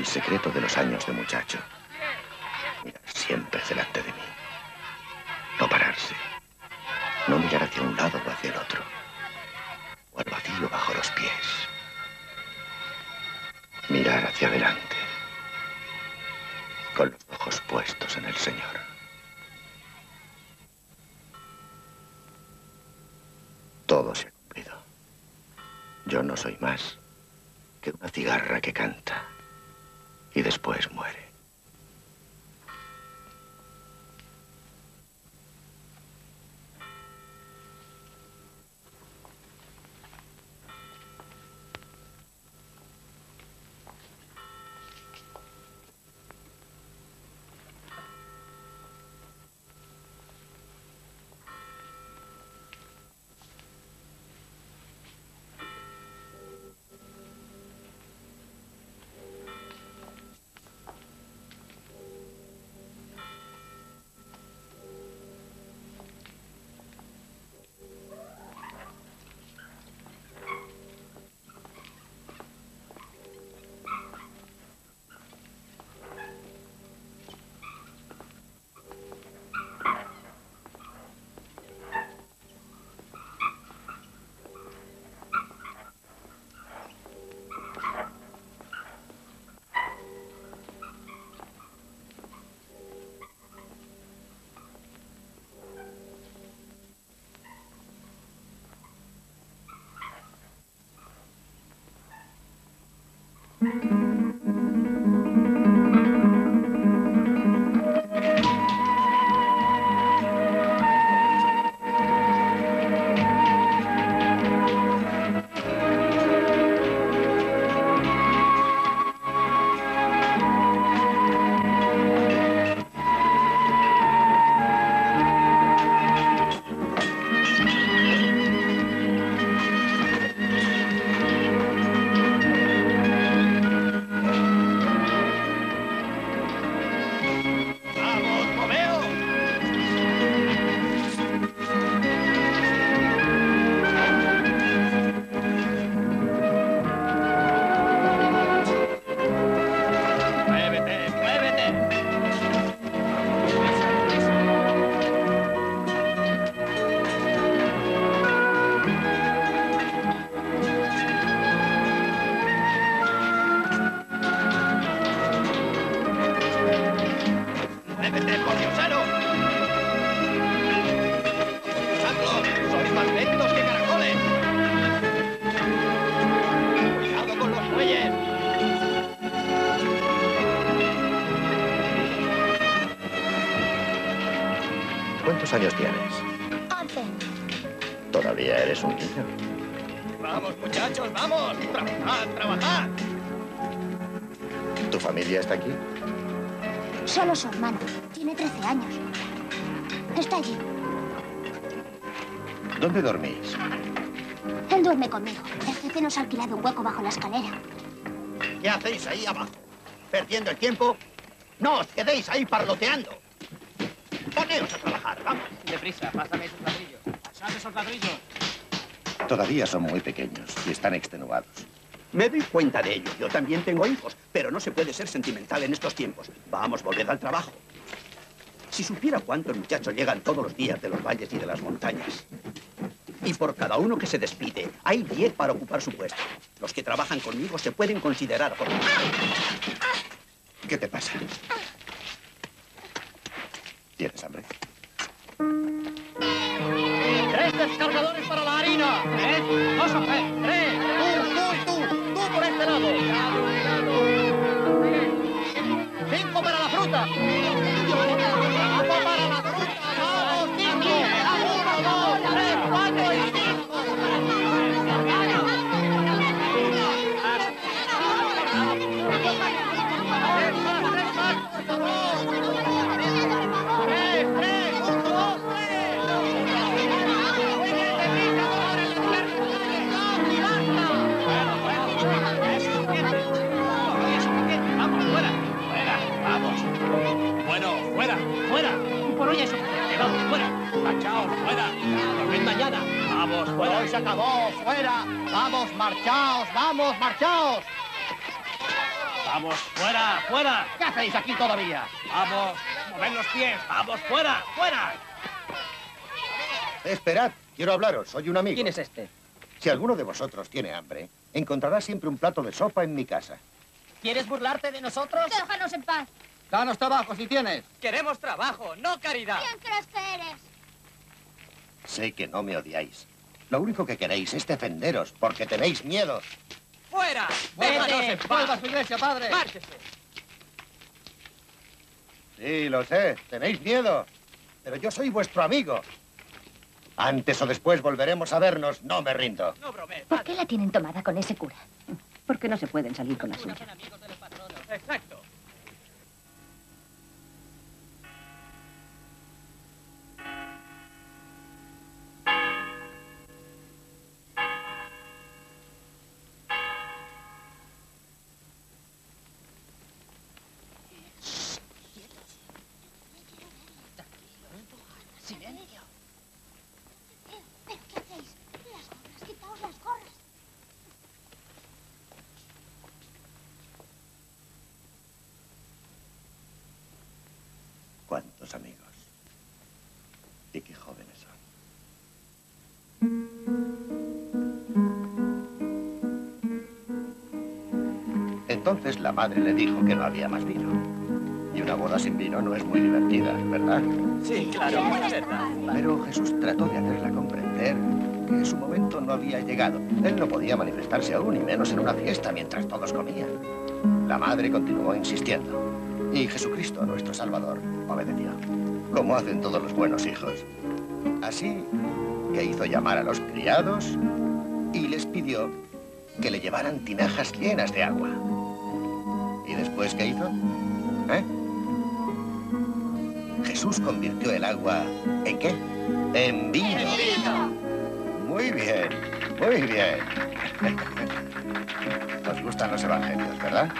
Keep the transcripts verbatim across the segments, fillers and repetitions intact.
secreto de los años de muchacho. Mirar siempre delante de mí. No pararse. No mirar hacia un lado o hacia el otro. O al vacío bajo los pies. Mirar hacia adelante. Con los ojos puestos en el Señor. Todo se ha cumplido. Yo no soy más que una cigarra que canta y después muere. ¿Cuántos años tienes? Once. ¿Todavía eres un niño? ¡Vamos, muchachos, vamos! ¡Trabajad, trabajad! ¿Tu familia está aquí? Solo su hermano. Tiene trece años. Está allí. ¿Dónde dormís? Él duerme conmigo. El jefe nos ha alquilado un hueco bajo la escalera. ¿Qué hacéis ahí abajo? ¿Perdiendo el tiempo? ¡No os quedéis ahí parloteando! ¡Poneos a trabajar, vamos! Deprisa, pásame esos ladrillos. ¡Pasad esos ladrillos! Todavía son muy pequeños y están extenuados. Me doy cuenta de ello. Yo también tengo hijos, pero no se puede ser sentimental en estos tiempos. Vamos, volved al trabajo. Si supiera cuántos muchachos llegan todos los días de los valles y de las montañas. Y por cada uno que se despide, hay diez para ocupar su puesto. Los que trabajan conmigo se pueden considerar por... ¿Qué te pasa? ¿Tienes hambre? ¡Tres descargadores para la harina! ¿Tres? ¡Dos o tres! ¡Tres! ¡Tú, tú, tú! ¡Tú por este lado! ¡Cinco para la fruta! ¡Cinco para la fruta! ¡Vamos, cinco! ¡Uno, dos, tres, cuatro y cinco! ¡Tres más, tres más, por favor! ¡Tres, tres! ¡Uno, dos, tres! ¡Muy bien, deprisa, ahora en las piernas! ¡Y basta! Bueno, bueno, es suficiente. Es suficiente. Vamos, fuera. Fuera, vamos. Bueno, fuera, fuera. Y por hoy es suficiente. Vamos, fuera. Marchaos, fuera. Volved mañana. Vamos, fuera. Hoy se acabó, fuera. Vamos, marchaos, vamos, marchaos. ¡Vamos, fuera, fuera! ¿Qué hacéis aquí todavía? ¡Vamos! ¡Moved los pies! ¡Vamos, fuera, fuera! Esperad, quiero hablaros, soy un amigo. ¿Quién es este? Si alguno de vosotros tiene hambre, encontrará siempre un plato de sopa en mi casa. ¿Quieres burlarte de nosotros? Déjanos en paz. Danos trabajo si tienes. Queremos trabajo, no caridad. ¿Quién crees que eres? Sé que no me odiáis. Lo único que queréis es defenderos, porque tenéis miedo. ¡Fuera! ¡Déjanos ¡Déjanos en paz! ¡Vuelva a su iglesia, padre! ¡Márchese! Sí, lo sé, tenéis miedo. Pero yo soy vuestro amigo. Antes o después volveremos a vernos, no me rindo. No bromees, ¿Por qué la tienen tomada con ese cura? Porque no se pueden salir con la suya. son amigos de los patronos. Exacto. ¿Pero qué hacéis? Las gorras, quitaos las gorras. ¿Cuántos amigos? Y qué jóvenes son. Entonces la madre le dijo que no había más vino. Y una boda sin vino no es muy divertida, ¿verdad? Sí, claro, es verdad. Pero Jesús trató de hacerla comprender que su momento no había llegado. Él no podía manifestarse aún, y menos en una fiesta mientras todos comían. La madre continuó insistiendo. Y Jesucristo, nuestro Salvador, obedeció. Como hacen todos los buenos hijos. Así que hizo llamar a los criados y les pidió que le llevaran tinajas llenas de agua. ¿Y después qué hizo? ¿Eh? Jesús convirtió el agua ¿en qué? En vino. Muy bien, muy bien. Nos gustan los evangelios, ¿verdad?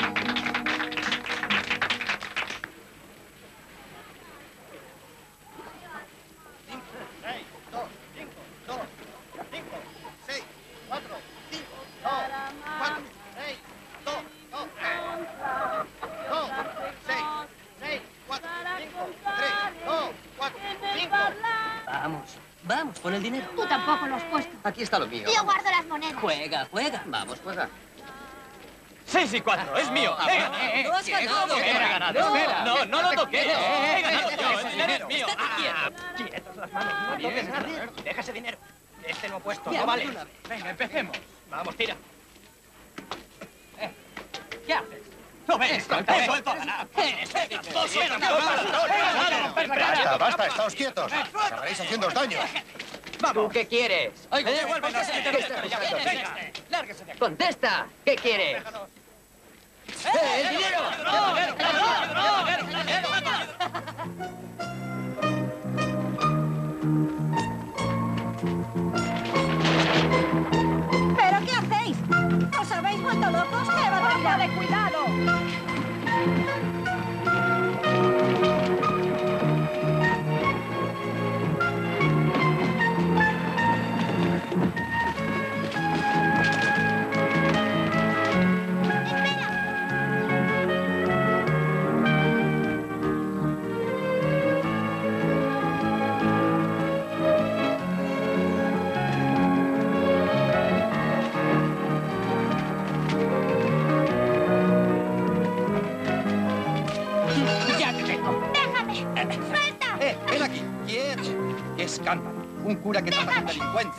Vamos, vamos, pon el dinero. Tú tampoco lo has puesto. Aquí está lo mío. Yo guardo las monedas. Juega, juega. Vamos, juega. Seis y cuatro, es mío. He ganado. No has ganado. He ganado. No. No, no lo toqué. He ganado eh, yo. El dinero es mío. Estate Ah, quietos las manos. No toques nada. Deja ese dinero. Este no he puesto. Ya, No vale. una vez. Venga, empecemos. Vamos, tira. Eh, ¿Qué haces? No ves, he vuelto a ganar. Eres tramposo, eres tramposo. He ganado. Basta, basta, estáos quietos. Acabaréis haciéndoos daño. ¿Tú qué quieres? Oiga, devuélveme ese dinero. Venga, lárguese de aquí. Contesta. ¿Qué quieres? ¡Eh, el dinero! ¿Pero qué hacéis? ¿Os habéis vuelto locos? ¡Qué barbaridad de cuidado! ¡Eh, ven aquí! ¡Quieto! ¡Qué escándalo! Un cura que trata con delincuentes.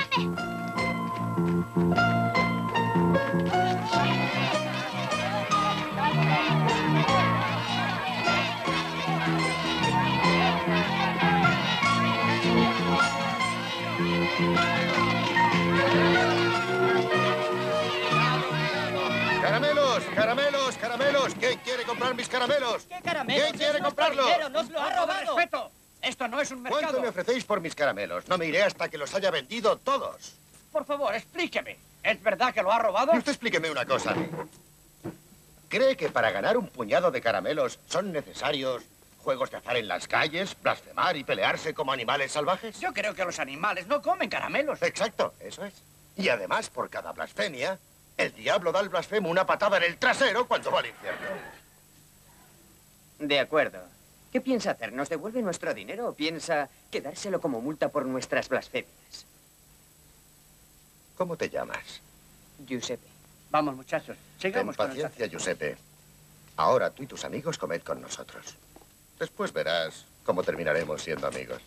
¡Caramelos! ¡Caramelos! ¡Caramelos! ¿Quién quiere comprar mis caramelos? ¿Qué caramelos? ¿Quién quiere Es nuestro comprarlo? dinero, ¡Nos lo ha robado! ¡Respeto! Esto no es un ¿Cuánto mercado. me ofrecéis por mis caramelos? No me iré hasta que los haya vendido todos. Por favor, explíqueme. ¿Es verdad que lo ha robado? Y usted explíqueme una cosa. ¿Cree que para ganar un puñado de caramelos son necesarios juegos de azar en las calles, blasfemar y pelearse como animales salvajes? Yo creo que los animales no comen caramelos. Exacto, eso es. Y además, por cada blasfemia, El diablo da al blasfemo una patada en el trasero cuando va al infierno. De acuerdo. ¿Qué piensa hacer? ¿Nos devuelve nuestro dinero o piensa quedárselo como multa por nuestras blasfemias? ¿Cómo te llamas? Giuseppe. Vamos, muchachos. Ten Sigamos con el paciencia, Giuseppe. Ahora tú y tus amigos comed con nosotros. Después verás cómo terminaremos siendo amigos.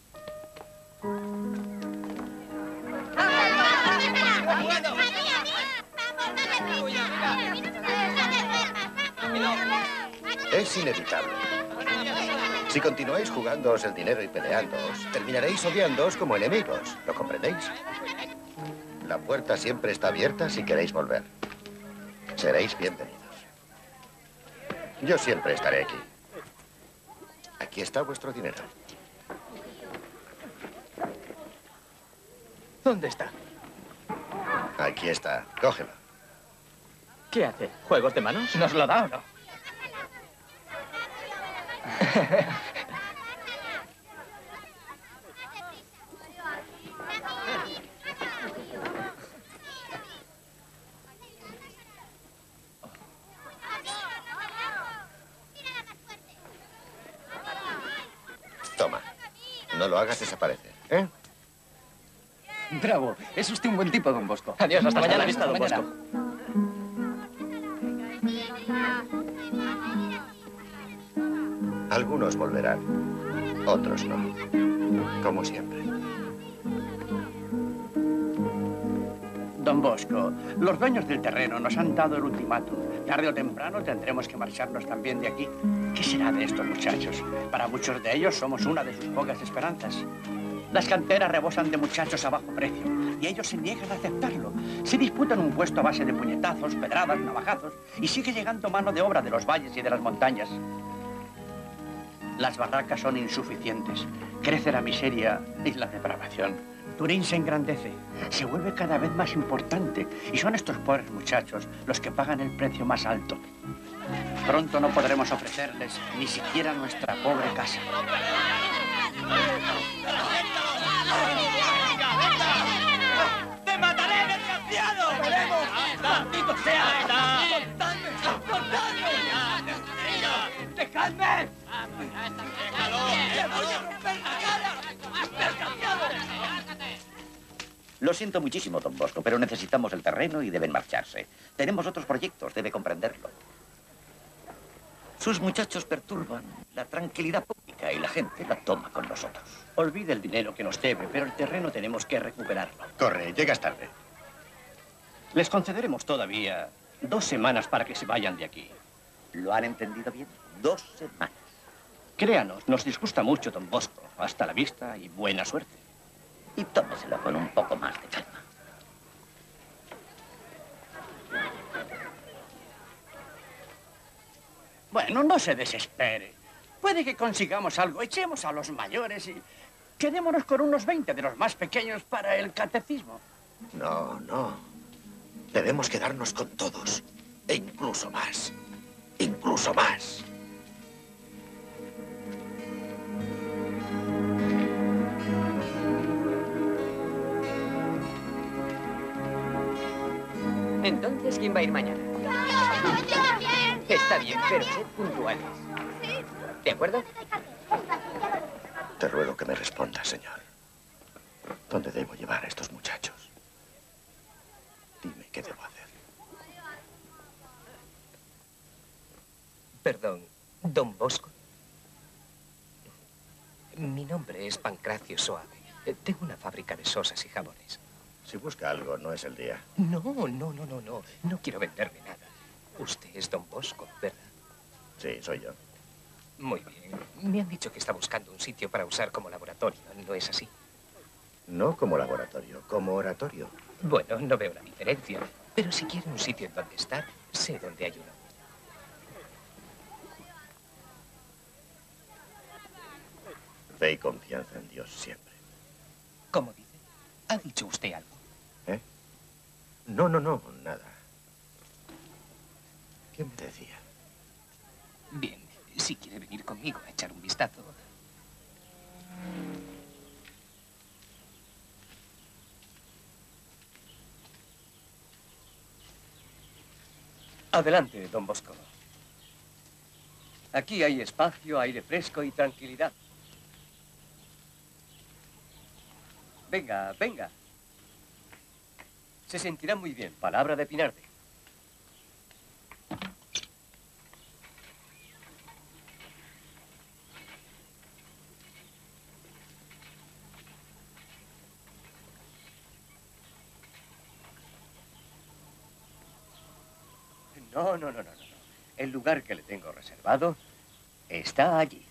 Es inevitable. Si continuáis jugándoos el dinero y peleándoos, terminaréis odiándoos como enemigos. ¿Lo comprendéis? La puerta siempre está abierta si queréis volver. Seréis bienvenidos. Yo siempre estaré aquí. Aquí está vuestro dinero. ¿Dónde está? Aquí está. Cógelo. ¿Qué hace? ¿Juegos de manos? ¿Nos lo da o no? Toma. No lo hagas desaparecer, ¿eh? Bravo. Es usted un buen tipo, don Bosco. Adiós, hasta, Hasta mañana, la vista, don mañana. Bosco. Algunos volverán, otros no. Como siempre. Don Bosco, los dueños del terreno nos han dado el ultimátum. Tarde o temprano tendremos que marcharnos también de aquí. ¿Qué será de estos muchachos? Para muchos de ellos somos una de sus pocas esperanzas. Las canteras rebosan de muchachos a bajo precio y ellos se niegan a aceptarlo. Se disputan un puesto a base de puñetazos, pedradas, navajazos y sigue llegando mano de obra de los valles y de las montañas. Las barracas son insuficientes. Crece la miseria y la depravación. Turín se engrandece, se vuelve cada vez más importante y son estos pobres muchachos los que pagan el precio más alto. Pronto no podremos ofrecerles ni siquiera nuestra pobre casa. ¡Te mataré, desgraciado! ¡Lo veremos! ¡Maldito sea! ¡Contadme! ¡Contadme! ¡Dejadme! ¡Le voy a romper la cara! ¡Desgraciado! Lo siento muchísimo, don Bosco, pero necesitamos el terreno y deben marcharse. Tenemos otros proyectos, debe comprenderlo. Sus muchachos perturban la tranquilidad pública y la gente la toma con nosotros. Olvide el dinero que nos debe, pero el terreno tenemos que recuperarlo. Corre, llegas tarde. Les concederemos todavía dos semanas para que se vayan de aquí. ¿Lo han entendido bien? Dos semanas. Créanos, nos disgusta mucho, don Bosco. Hasta la vista y buena suerte. Y tómeselo con un poco más de calma. Bueno, no se desespere. Puede que consigamos algo. Echemos a los mayores y quedémonos con unos veinte de los más pequeños para el catecismo. No, no. Debemos quedarnos con todos. E incluso más. Incluso más. Entonces, ¿quién va a ir mañana? Está bien, pero sed puntuales. ¿De acuerdo? Te ruego que me respondas, señor. ¿Dónde debo llevar a estos muchachos? Dime qué debo hacer. Perdón, don Bosco. Mi nombre es Pancracio Soave. Tengo una fábrica de sosas y jabones. Si busca algo, no es el día. No, no, no, no, no. No quiero venderle nada. Usted es don Bosco, ¿verdad? Sí, soy yo. Muy bien. Me han dicho que está buscando un sitio para usar como laboratorio. ¿No es así? No como laboratorio, como oratorio. Bueno, no veo la diferencia. Pero si quiere un sitio en donde estar, sé dónde hay uno. Fe y confianza en Dios siempre. ¿Cómo dice? ¿Ha dicho usted algo? ¿Eh? No, no, no, nada. ¿Qué me decía? Bien, si quiere venir conmigo a echar un vistazo. Adelante, don Bosco. Aquí hay espacio, aire fresco y tranquilidad. Venga, venga. Se sentirá muy bien. Palabra de Pinarte. No, no, no, no, no. El lugar que le tengo reservado está allí.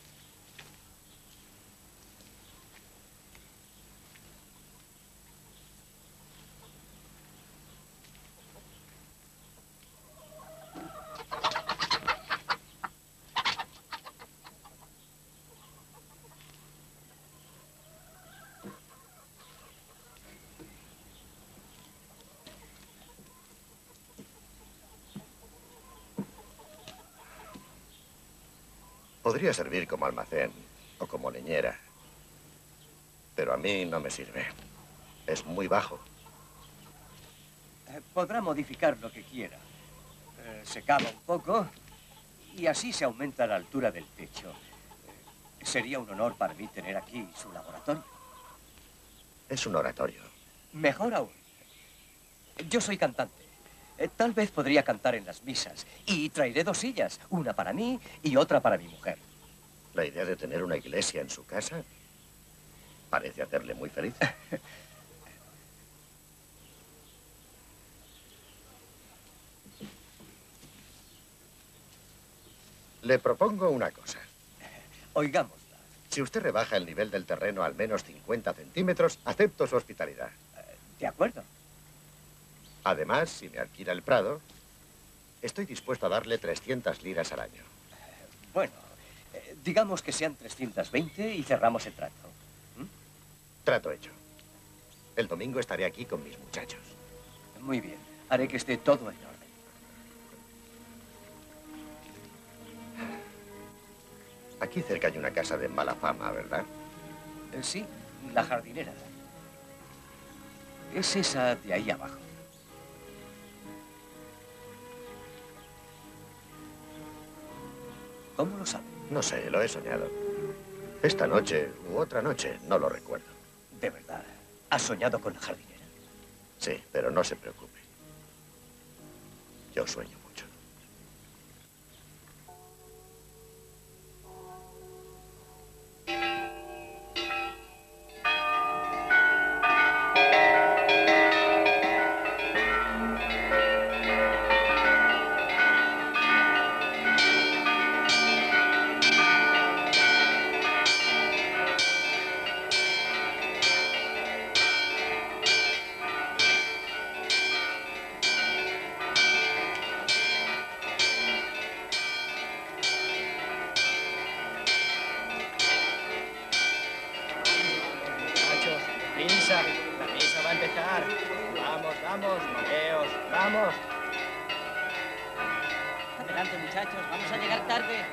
Podría servir como almacén o como leñera, pero a mí no me sirve. Es muy bajo. Eh, podrá modificar lo que quiera. Eh, se cava un poco y así se aumenta la altura del techo. Eh, sería un honor para mí tener aquí su laboratorio. Es un oratorio. Mejor aún. Yo soy cantante. Eh, tal vez podría cantar en las misas. Y traeré dos sillas, una para mí y otra para mi mujer. La idea de tener una iglesia en su casa parece hacerle muy feliz. Le propongo una cosa. Oigámosla. Si usted rebaja el nivel del terreno al menos cincuenta centímetros, acepto su hospitalidad. De acuerdo. Además, si me alquila el prado, estoy dispuesto a darle trescientas liras al año. Bueno, eh, digamos que sean trescientas veinte y cerramos el trato. ¿Mm? Trato hecho. El domingo estaré aquí con mis muchachos. Muy bien. Haré que esté todo en orden. Aquí cerca hay una casa de mala fama, ¿verdad? Eh, sí, la jardinera. Es esa de ahí abajo. ¿Cómo lo sabe? No sé, lo he soñado. Esta noche u otra noche, no lo recuerdo. De verdad, ¿has soñado con la jardinera? Sí, pero no se preocupe. Yo sueño mucho. Prisa, la misa va a empezar. Vamos, vamos, moveos, vamos. Adelante, muchachos, vamos a llegar tarde.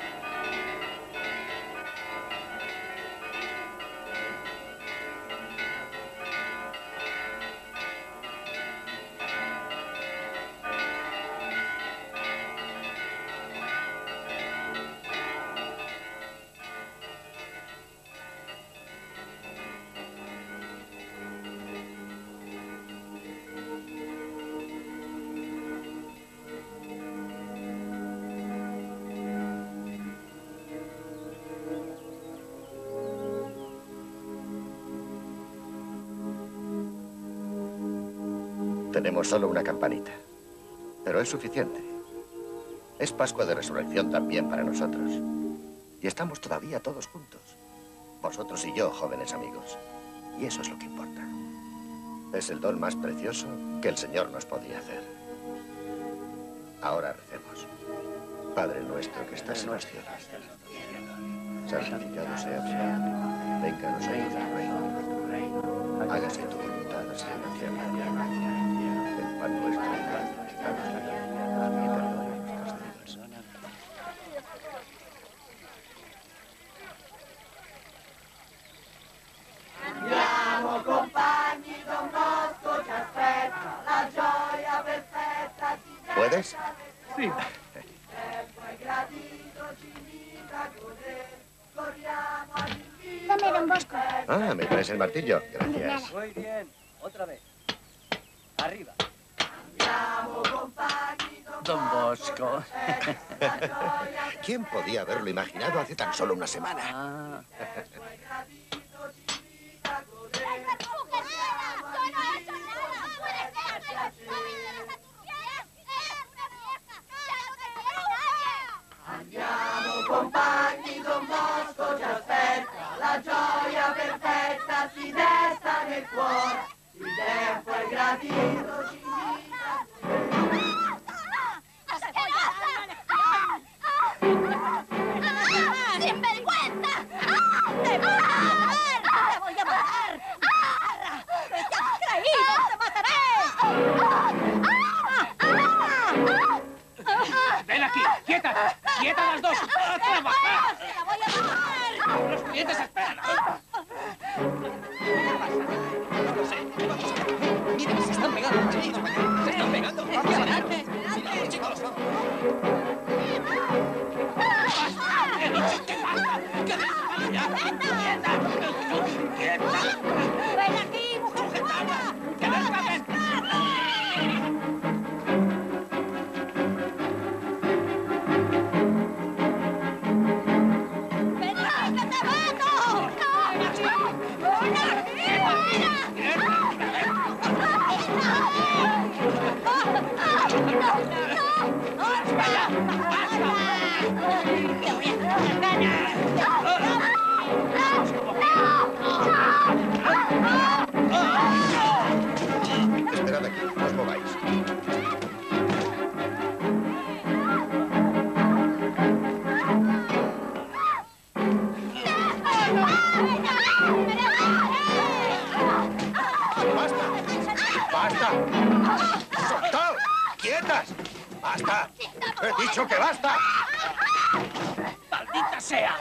Tenemos solo una campanita, pero es suficiente. Es Pascua de Resurrección también para nosotros. Y estamos todavía todos juntos. Vosotros y yo, jóvenes amigos. Y eso es lo que importa. Es el don más precioso que el Señor nos podía hacer. Ahora recemos. Padre nuestro que estás en los cielos, santificado sea tu nombre. Venga a nosotros tu reino. Hágase tu voluntad así en la tierra. El pan nuestro y dánoslo. Y perdona nuestras deudas. Andiamo compagni, Don Bosco ci aspetta, la gioia perfetta si ¿Puedes? fin. Dame, don Bosco. Ah, ¿me traes el martillo? Gracias. Muy bien. Otra vez. Arriba. Don Bosco. ¿Quién podía haberlo imaginado hace tan solo una semana? Ah. Andiamo compagni, Don Bosco ci aspetta, la gioia perfetta si desta nel cuore, il tempo è gradito, ci invita. ¡Sinvergüenza! ¡Te voy a matar! ¡Te voy a matar! ¡Arra! ¡Me has creído! ¡Te mataré! ¡Ven aquí! ¡Quieta! ¡Quieta las dos! ¡A trabajar! ¡Te la voy a matar! ¡Los clientes esperan! No lo sé. Mira, se están pegando. Sí, se están pegando. Vamos a ganarme. Cuidado, chicos. ¡He dicho que basta! ¡Que dejen ya! ¡Quieta! ¡Quieta! ¡Ven aquí, mujer buena! ¡Que me escapen! ¡Ven aquí, que te mato! ¡Ven aquí! ¡Ven aquí! Esperad aquí, no os mováis. ¡Basta! ¡Soltaos! ¡Quietas! ¡Basta! ¡He dicho que basta! ¡Maldita sea!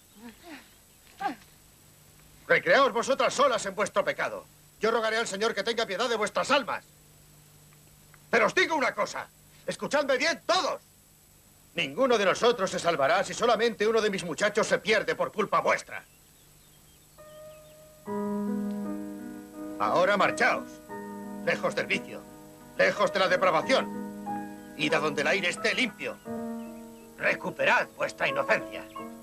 Recreaos vosotras solas en vuestro pecado. Yo rogaré al Señor que tenga piedad de vuestras almas. Pero os digo una cosa. Escuchadme bien todos. Ninguno de nosotros se salvará si solamente uno de mis muchachos se pierde por culpa vuestra. Ahora marchaos. Lejos del vicio. Lejos de la depravación. Id a donde el aire esté limpio. Recuperad vuestra inocencia.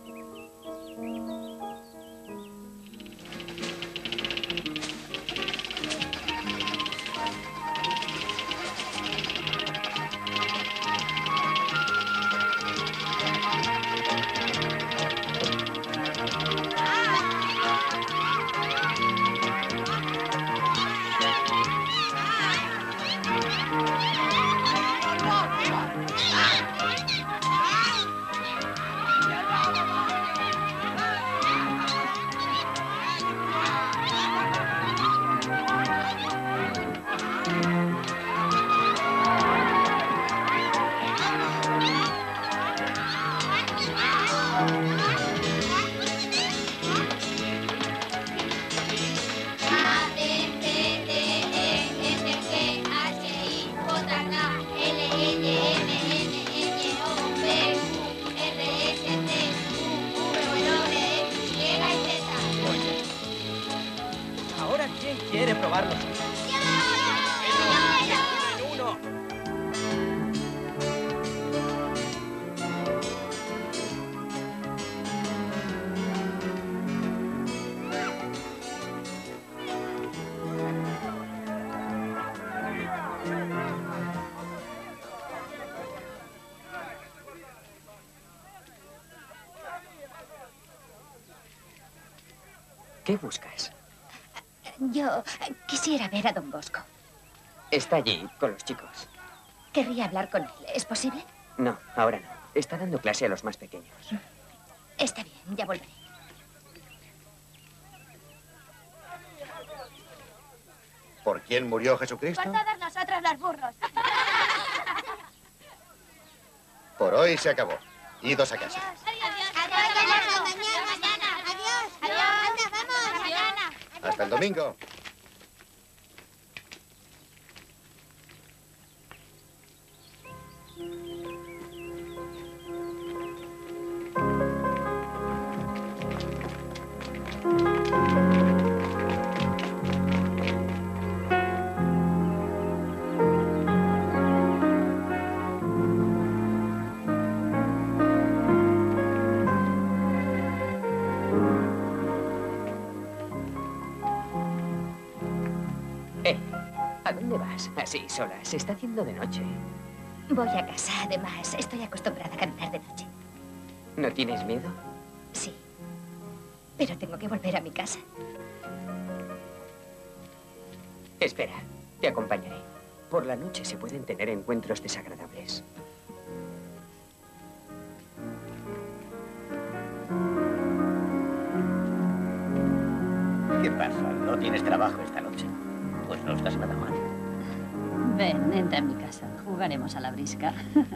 Ahora, ¿quién quiere probarlo? ¡Uno! ¿Qué buscas? Yo quisiera ver a don Bosco. Está allí, con los chicos. Querría hablar con él. ¿Es posible? No, ahora no. Está dando clase a los más pequeños. Está bien, ya volveré. ¿Por quién murió Jesucristo? Por todos nosotros los burros. Por hoy se acabó. Idos a casa. Hasta el domingo. ¿A dónde vas? Así, sola. Se está haciendo de noche. Voy a casa. Además, estoy acostumbrada a caminar de noche. ¿No tienes miedo? Sí. Pero tengo que volver a mi casa. Espera, te acompañaré. Por la noche se pueden tener encuentros desagradables. ¿Qué pasa? ¿No tienes trabajo esta noche? Pues no estás nada mal. Ven, entra en mi casa. Jugaremos a la brisca.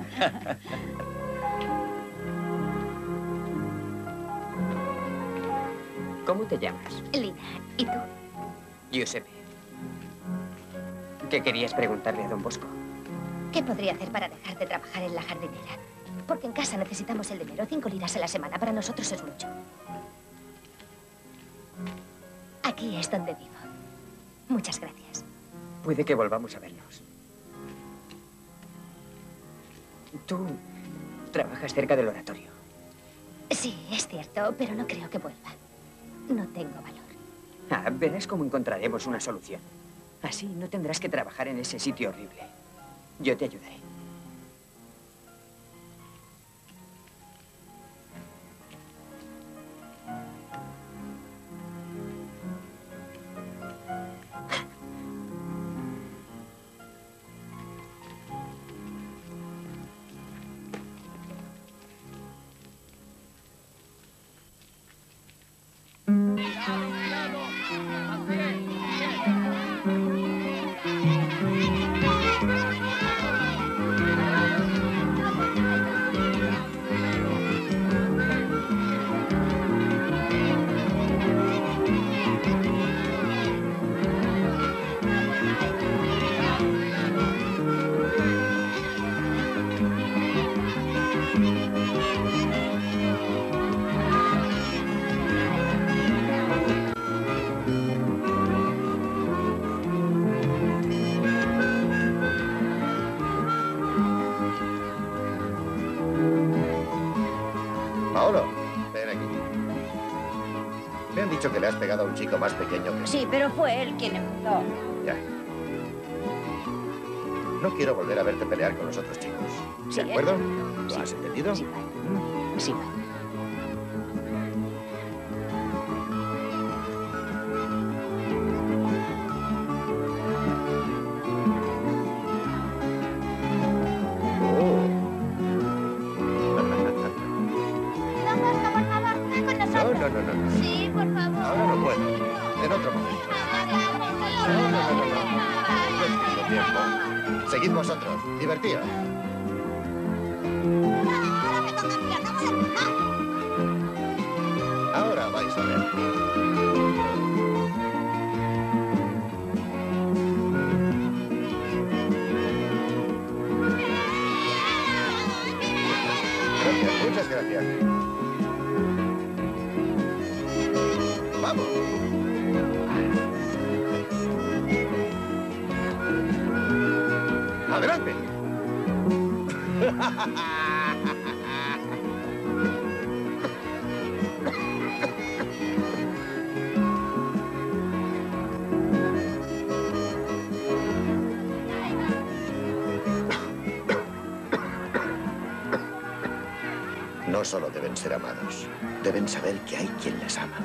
¿Cómo te llamas? Lina, ¿y tú? Giuseppe. ¿Qué querías preguntarle a don Bosco? ¿Qué podría hacer para dejar de trabajar en la jardinera? Porque en casa necesitamos el dinero. Cinco liras a la semana para nosotros es mucho. Aquí es donde vivo. Muchas gracias. Puede que volvamos a vernos. Tú trabajas cerca del oratorio. Sí, es cierto, pero no creo que vuelva. No tengo valor. Ah, verás cómo encontraremos una solución. Así no tendrás que trabajar en ese sitio horrible. Yo te ayudaré. Paolo, ven aquí. Me han dicho que le has pegado a un chico más pequeño que... Sí, pero fue él quien empezó. Ya. No quiero volver a verte pelear con los otros chicos. Sí, ¿De acuerdo? ¿eh? ¿Lo Sí. has entendido? Sí, vale. Sí, vale. Don Bosco, por favor, ven con No, nosotros. no, no, no, no. Sí, por favor. Ahora no puedo. En otro momento. No, no, no, no, no. No tengo tiempo. Seguid vosotros. Divertíos. Ahora vais a ver. Gracias, muchas gracias. Vamos. Adelante. No solo deben ser amados, deben saber que hay quien les ama.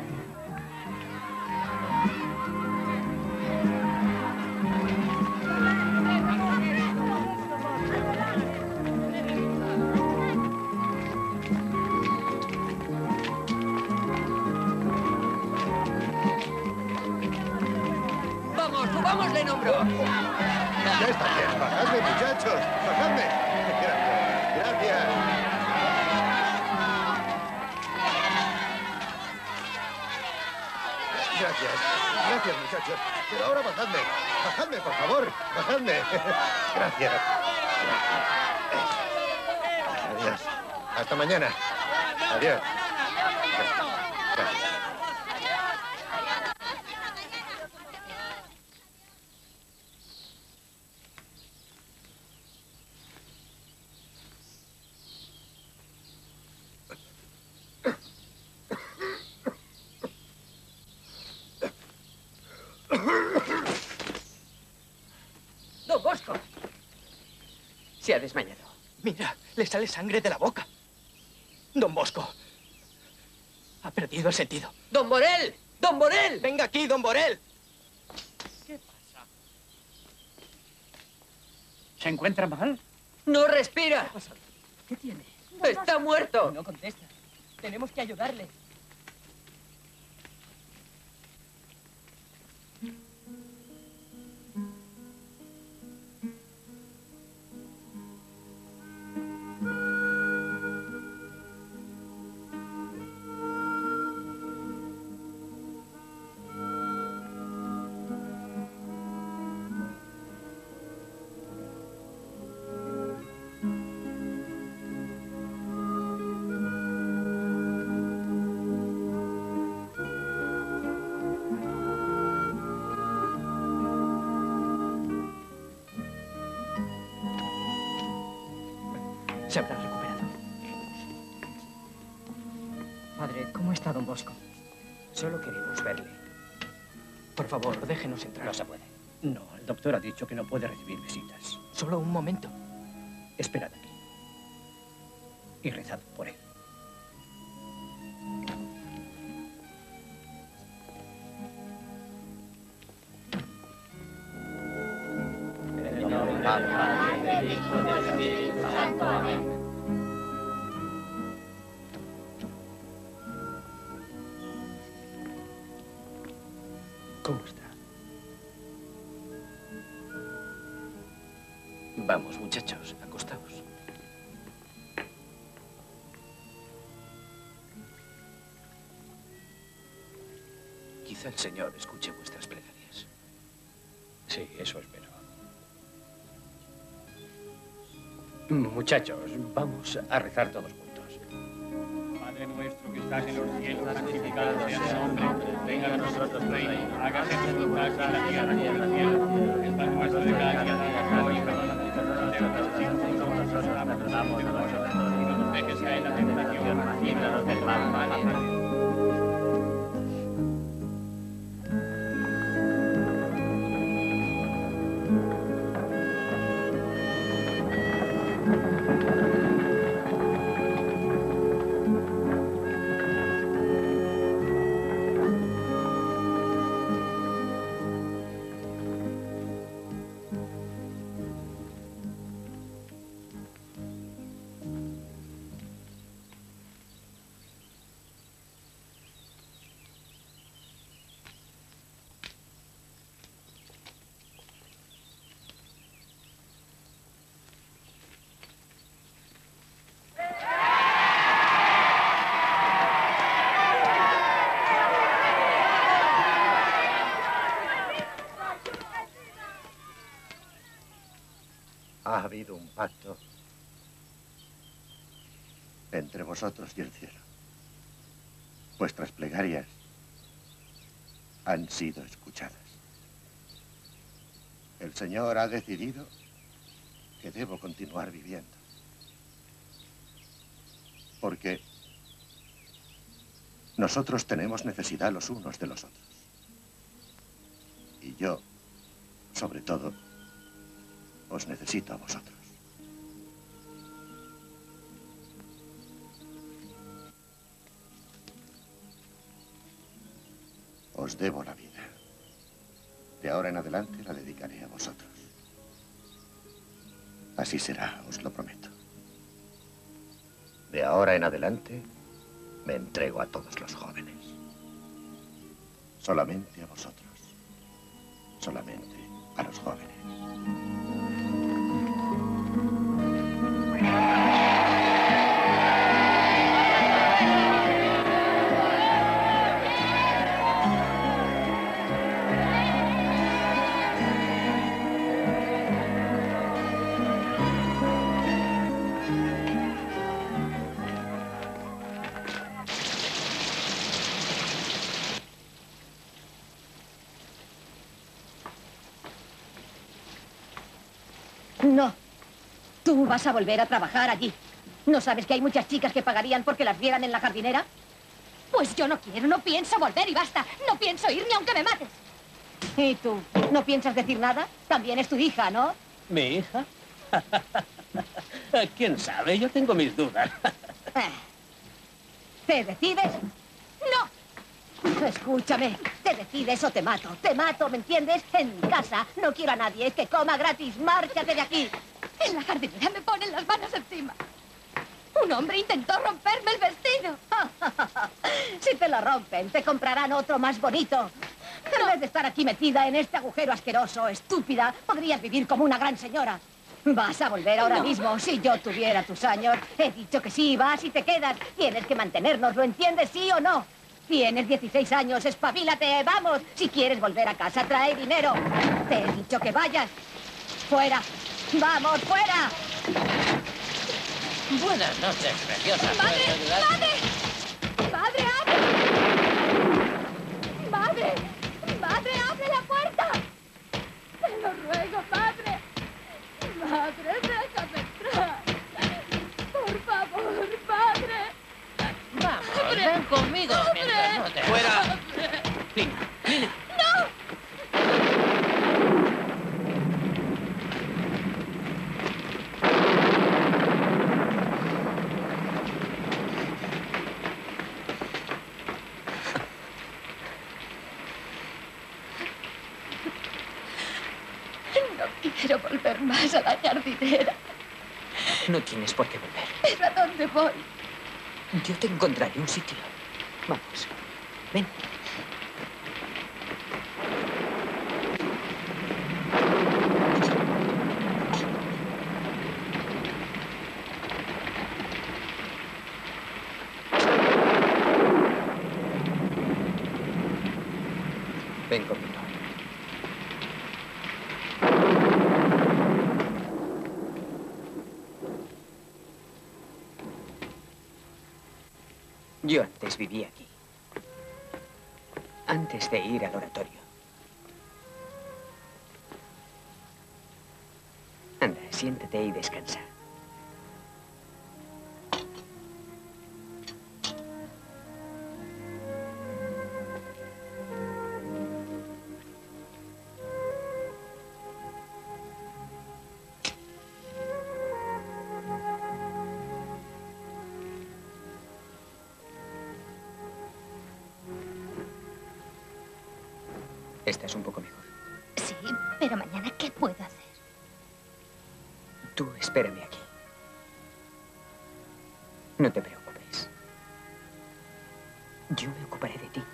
¡Vamos, subámosle en hombro! Ya está bien. Bajadme, muchachos. Bajadme. Gracias. Gracias. Gracias. Gracias, muchachos. Pero ahora bajadme. Bajadme, por favor. Bajadme. Gracias. Adiós. Hasta mañana. Adiós. Gracias. Se ha desmayado. Mira, le sale sangre de la boca. Don Bosco. Ha perdido el sentido. ¡Don Borel! ¡Don Borel! ¡Venga aquí, don Borel! ¿Qué pasa? ¿Se encuentra mal? ¡No respira! ¿Qué tiene? ¡Está muerto! No contesta. Tenemos que ayudarle. Se habrá recuperado. Padre, ¿cómo está don Bosco? Solo queremos verle. Por favor, déjenos entrar. No se puede. No, el doctor ha dicho que no puede recibir visitas. Solo un momento. Esperad aquí. Y rezad por él. ¿Cómo está? Vamos, muchachos, acostaos. Quizá el Señor escuche vuestras plegarias. Sí, eso espero. Muchachos, vamos a rezar todos juntos. Padre nuestro que estás en los cielos, santificado sea tu nombre. Venga a nosotros tu reino. Hágase tu voluntad en la tierra y en el cielo. El pan nuestro de cada día, danos hoy y perdona nuestros pecados, como nosotros perdonamos a nosotros. Y no nos dejes caer en la tentación, líbranos del mal. Amén. Ha habido un pacto entre vosotros y el cielo. Vuestras plegarias han sido escuchadas. El Señor ha decidido que debo continuar viviendo. Porque nosotros tenemos necesidad los unos de los otros. Y yo, sobre todo, os necesito a vosotros. Os debo la vida. De ahora en adelante la dedicaré a vosotros. Así será, os lo prometo. De ahora en adelante me entrego a todos los jóvenes. Solamente a vosotros. Solamente a los jóvenes. No. Tú vas a volver a trabajar allí. ¿No sabes que hay muchas chicas que pagarían porque las vieran en la jardinera? Pues yo no quiero, no pienso volver y basta. No pienso ir ni aunque me mates. ¿Y tú? ¿No piensas decir nada? También es tu hija, ¿no? ¿Mi hija? ¿Quién sabe? Yo tengo mis dudas. ¿Te decides? ¡No! Escúchame, te decides o te mato. Te mato, ¿me entiendes? En mi casa no quiero a nadie que coma gratis. ¡Márchate de aquí! En la jardinera me ponen las manos encima. Un hombre intentó romperme el vestido. Si te lo rompen, te comprarán otro más bonito. En vez de estar aquí metida en este agujero asqueroso, estúpida, podrías vivir como una gran señora. Vas a volver ahora No. mismo. Si yo tuviera tus años, he dicho que sí, vas y te quedas. Tienes que mantenernos, ¿lo entiendes, sí o no? Tienes dieciséis años, espabilate, vamos. Si quieres volver a casa, trae dinero. Te he dicho que vayas. Fuera. ¡Vamos, fuera! Buenas noches, preciosa. ¡Madre! ¿Puedo ayudar? ¡Madre! ¡Madre, abre! ¡Madre! ¡Madre, abre la puerta! Te lo ruego, madre. Madre, déjame entrar. Por favor, madre. Vamos, Madre. ven conmigo Madre. mientras no te... ¡Fuera! Madre. Venga, Lina. ¡No! No quiero volver más a la jardinera. No tienes por qué volver. ¿Pero a dónde voy? Yo te encontraré un sitio. Vamos. Ven. Ven conmigo. Yo antes vivía aquí. Antes de ir al oratorio. Anda, siéntate y descansa. Estás un poco mejor. Sí, pero mañana, ¿qué puedo hacer? Tú espérame aquí. No te preocupes. Yo me ocuparé de ti.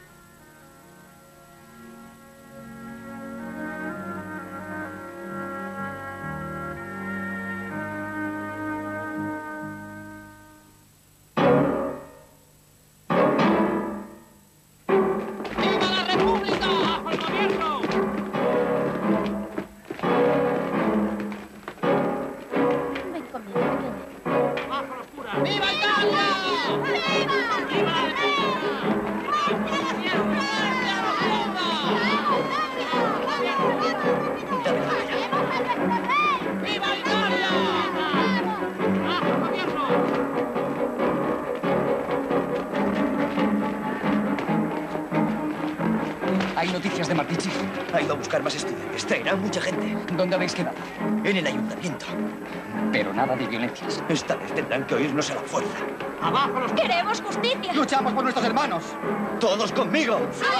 ¡Viva la República! ¡Bajo el gobierno! Ven conmigo, viene. ¡Bajo los curas! ¡Viva Italia! ¡Viva! ¡Viva la República! ¡Viva Italia! ¡Bajo el gobierno! ¿Hay noticias de Martichi? Ha ido a buscar más estudiantes. Traerá mucha gente. ¿Dónde habéis quedado? En el ayuntamiento. Pero nada de violencias. Esta vez tendrán que oírnos a la fuerza. ¡Abajo los curas! ¡Queremos justicia! ¡Luchamos por nuestros hermanos! ¡Todos conmigo!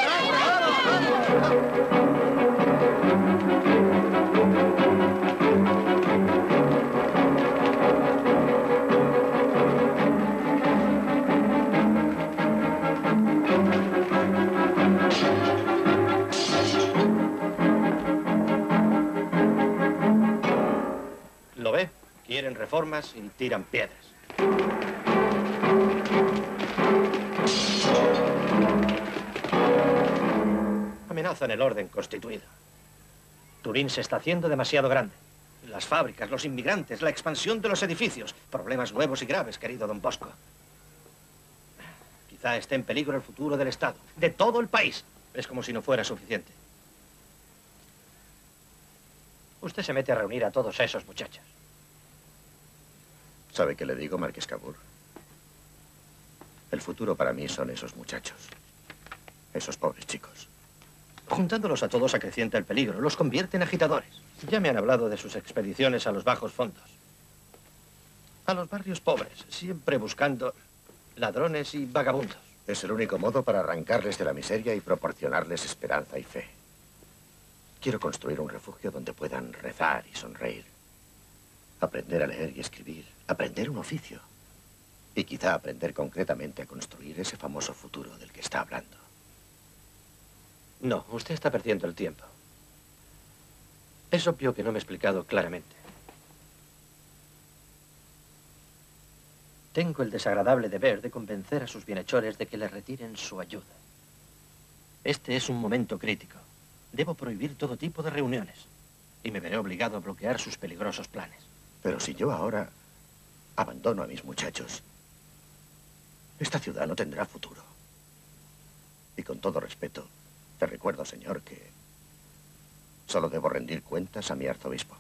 ¿Lo ve? Quieren reformas y tiran piedras. Amenazan el orden constituido. Turín se está haciendo demasiado grande. Las fábricas, los inmigrantes, la expansión de los edificios. Problemas nuevos y graves, querido don Bosco. Quizá esté en peligro el futuro del Estado, de todo el país. Es como si no fuera suficiente. Usted se mete a reunir a todos esos muchachos. ¿Sabe qué le digo, Marqués Cabur? El futuro para mí son esos muchachos. Esos pobres chicos. Juntándolos a todos acrecienta el peligro, los convierte en agitadores. Ya me han hablado de sus expediciones a los bajos fondos. a los barrios pobres, siempre buscando ladrones y vagabundos. Es el único modo para arrancarles de la miseria y proporcionarles esperanza y fe. Quiero construir un refugio donde puedan rezar y sonreír. Aprender a leer y escribir. Aprender un oficio. Y quizá aprender concretamente a construir ese famoso futuro del que está hablando. No, usted está perdiendo el tiempo. Es obvio que no me he explicado claramente. Tengo el desagradable deber de convencer a sus bienhechores de que le retiren su ayuda. Este es un momento crítico. Debo prohibir todo tipo de reuniones. Y me veré obligado a bloquear sus peligrosos planes. Pero si yo ahora abandono a mis muchachos, esta ciudad no tendrá futuro. Y con todo respeto, te recuerdo, señor, que solo debo rendir cuentas a mi arzobispo.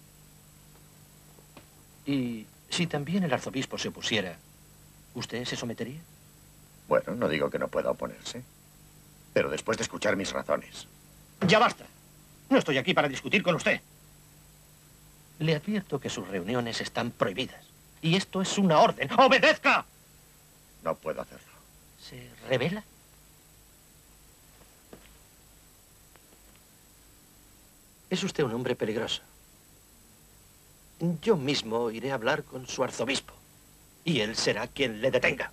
Y si también el arzobispo se opusiera, ¿usted se sometería? Bueno, no digo que no pueda oponerse, pero después de escuchar mis razones. ¡Ya basta! No estoy aquí para discutir con usted. Le advierto que sus reuniones están prohibidas. Y esto es una orden. ¡Obedezca! No puedo hacerlo. ¿Se revela? Es usted un hombre peligroso. Yo mismo iré a hablar con su arzobispo. Y él será quien le detenga.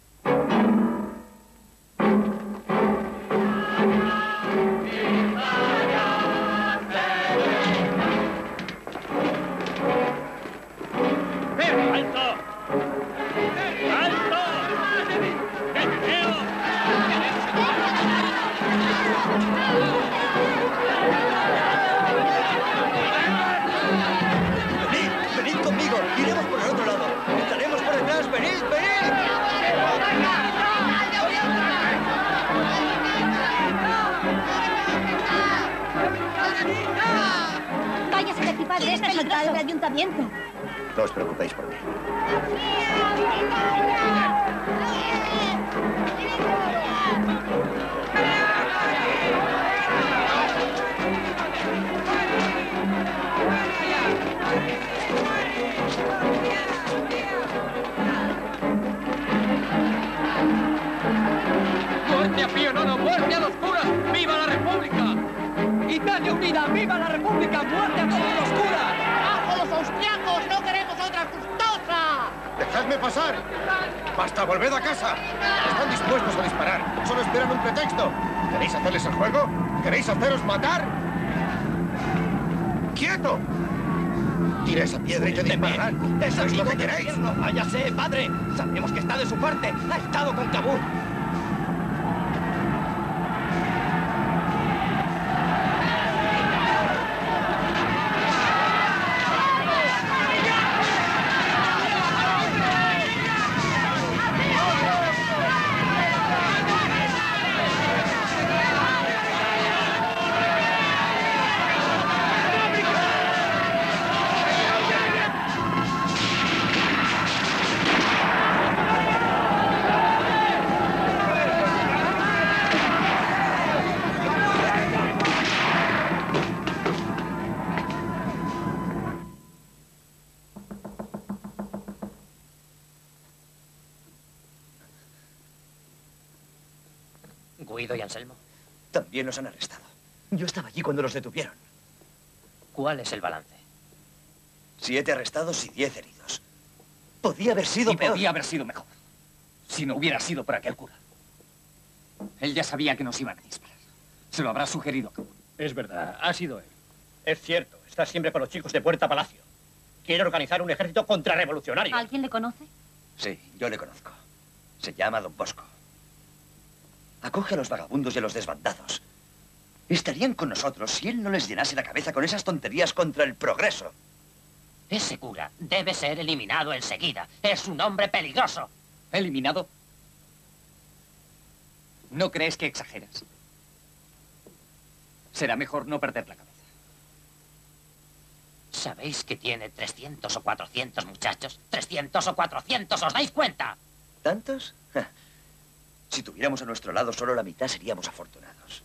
Padre, es peligroso. El ayuntamiento. No os preocupéis por mí. ¡Muerte a Pío nono! ¡Muerte a los curas! ¡Viva la República! ¡Italia unida! ¡Viva la República! ¡Muerte a todos los curas! ¡Bajo los austriacos! ¡No queremos otra custosa! ¡Dejadme pasar! ¡Basta! ¡Volved a casa! Están dispuestos a disparar. Solo esperan un pretexto. ¿Queréis hacerles el juego? ¿Queréis haceros matar? ¡Quieto! Tira esa piedra y te dispararán. ¡Es ¿Eso es lo amigo que del queréis? gobierno! ¡Váyase, padre! Sabemos que está de su parte. Ha estado con Cabul. Guido y Anselmo. También los han arrestado. Yo estaba allí cuando los detuvieron. ¿Cuál es el balance? Siete arrestados y diez heridos. Podía haber sido Y peor. podía haber sido mejor. Si no hubiera sido por aquel cura. Él ya sabía que nos iban a disparar. Se lo habrá sugerido a Cabul. Es verdad, ha sido él. Es cierto, está siempre con los chicos de Puerta Palacio. Quiere organizar un ejército contrarrevolucionario. ¿Alguien le conoce? Sí, yo le conozco. Se llama Don Bosco. Acoge a los vagabundos y a los desbandados. Estarían con nosotros si él no les llenase la cabeza con esas tonterías contra el progreso. Ese cura debe ser eliminado enseguida. Es un hombre peligroso. ¿Eliminado? ¿No crees que exageras? Será mejor no perder la cabeza. ¿Sabéis que tiene trescientos o cuatrocientos muchachos? ¿trescientos o cuatrocientos? ¿Os dais cuenta? ¿Tantos? Ja. Si tuviéramos a nuestro lado solo la mitad, seríamos afortunados.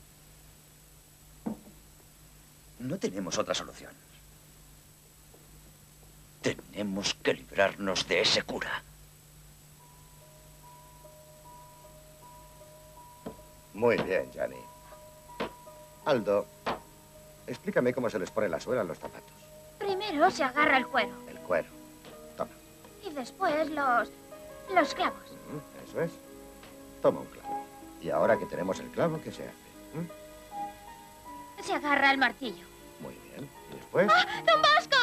No tenemos otra solución. Tenemos que librarnos de ese cura. Muy bien, Gianni. Aldo, explícame cómo se les pone la suela a los zapatos. Primero se agarra el cuero El cuero. Toma. y después los... los clavos. Mm, Eso es. Toma un clavo. Y ahora que tenemos el clavo, ¿qué se hace? ¿Mm? Se agarra el martillo. Muy bien. ¿Y después? ¡Ah, ¡Don Bosco!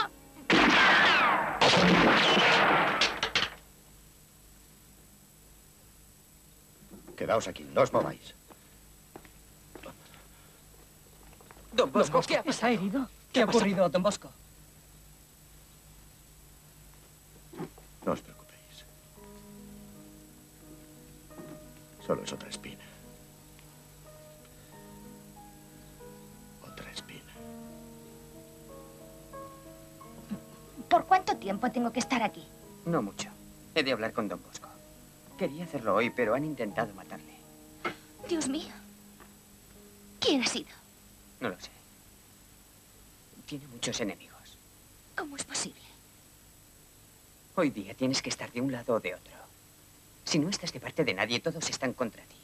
Quedaos aquí, no os mováis. Don Bosco, ¿qué ha pasado? ¿Está herido? ¿Qué ha ocurrido, Don Bosco? No os preocupéis. Solo es otra espina. Otra espina. ¿Por cuánto tiempo tengo que estar aquí? No mucho. He de hablar con Don Bosco. Quería hacerlo hoy, pero han intentado matarle. Dios mío. ¿Quién ha sido? No lo sé. Tiene muchos enemigos. ¿Cómo es posible? Hoy día tienes que estar de un lado o de otro. Si no estás de parte de nadie, todos están contra ti.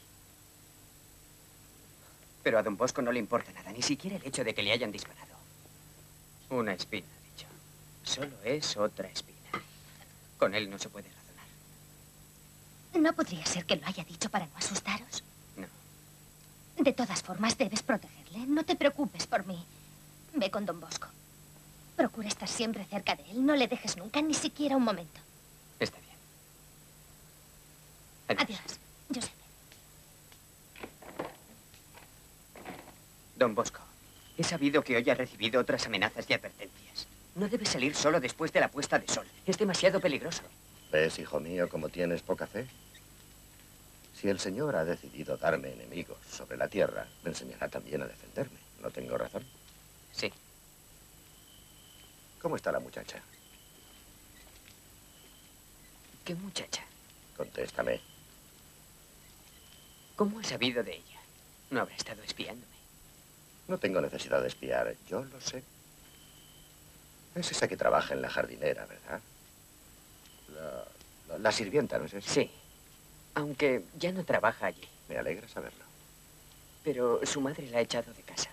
Pero a Don Bosco no le importa nada, ni siquiera el hecho de que le hayan disparado. Una espina, ha dicho. Solo es otra espina. Con él no se puede razonar. ¿No podría ser que lo haya dicho para no asustaros? No. De todas formas, debes protegerle. No te preocupes por mí. Ve con Don Bosco. Procura estar siempre cerca de él. No le dejes nunca, ni siquiera un momento. Está bien. Adiós. Josep. Don Bosco, he sabido que hoy ha recibido otras amenazas y advertencias. No debe salir solo después de la puesta de sol. Es demasiado peligroso. ¿Ves, hijo mío, cómo tienes poca fe? Si el Señor ha decidido darme enemigos sobre la tierra, me enseñará también a defenderme. ¿No tengo razón? Sí. ¿Cómo está la muchacha? ¿Qué muchacha? Contéstame. ¿Cómo has sabido de ella? No habrá estado espiándome. No tengo necesidad de espiar, yo lo sé. Es esa que trabaja en la jardinera, ¿verdad? La, la, la sirvienta, ¿no es eso? Sí. Aunque ya no trabaja allí. Me alegra saberlo. Pero su madre la ha echado de casa.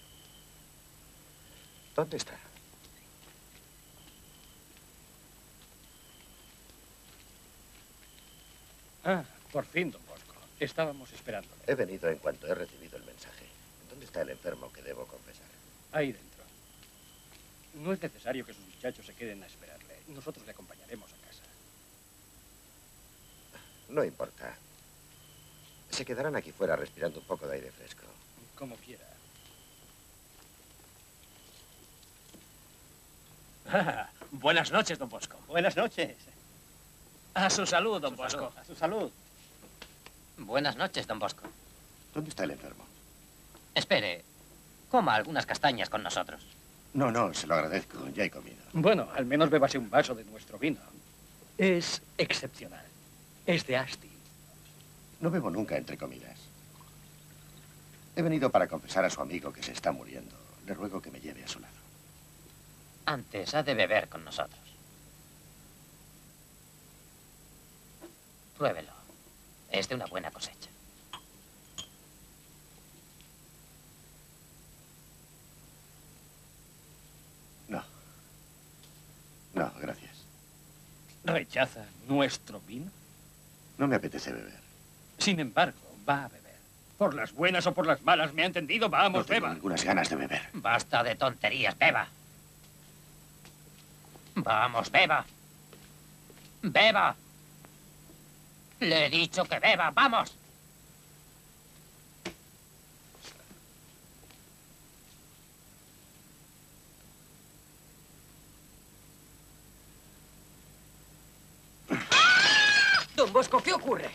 ¿Dónde está? Ah, por fin, Don Bosco. Estábamos esperándole. He venido en cuanto he recibido el mensaje. ¿Dónde está el enfermo que debo confesar? Ahí dentro. No es necesario que sus muchachos se queden a esperarle. Nosotros le acompañaremos a casa. No importa. Se quedarán aquí fuera respirando un poco de aire fresco. Como quiera. Ah, buenas noches, Don Bosco. Buenas noches. A su salud, Don Bosco. A su salud. Buenas noches, Don Bosco. ¿Dónde está el enfermo? Espere, coma algunas castañas con nosotros. No, no, se lo agradezco. Ya he comido. Bueno, al menos bébase un vaso de nuestro vino. Es excepcional. Es de Asti. No bebo nunca entre comidas. He venido para confesar a su amigo que se está muriendo. Le ruego que me lleve a su lado. Antes ha de beber con nosotros. Pruébelo. Es de una buena cosecha. No. No, gracias. ¿Rechaza nuestro vino? No me apetece beber. Sin embargo, va a beber. Por las buenas o por las malas, ¿me ha entendido? Vamos, No tengo beba. algunas ganas de beber. Basta de tonterías, beba. Vamos, beba. Beba. Le he dicho que beba, vamos. Don Bosco, ¿qué ocurre?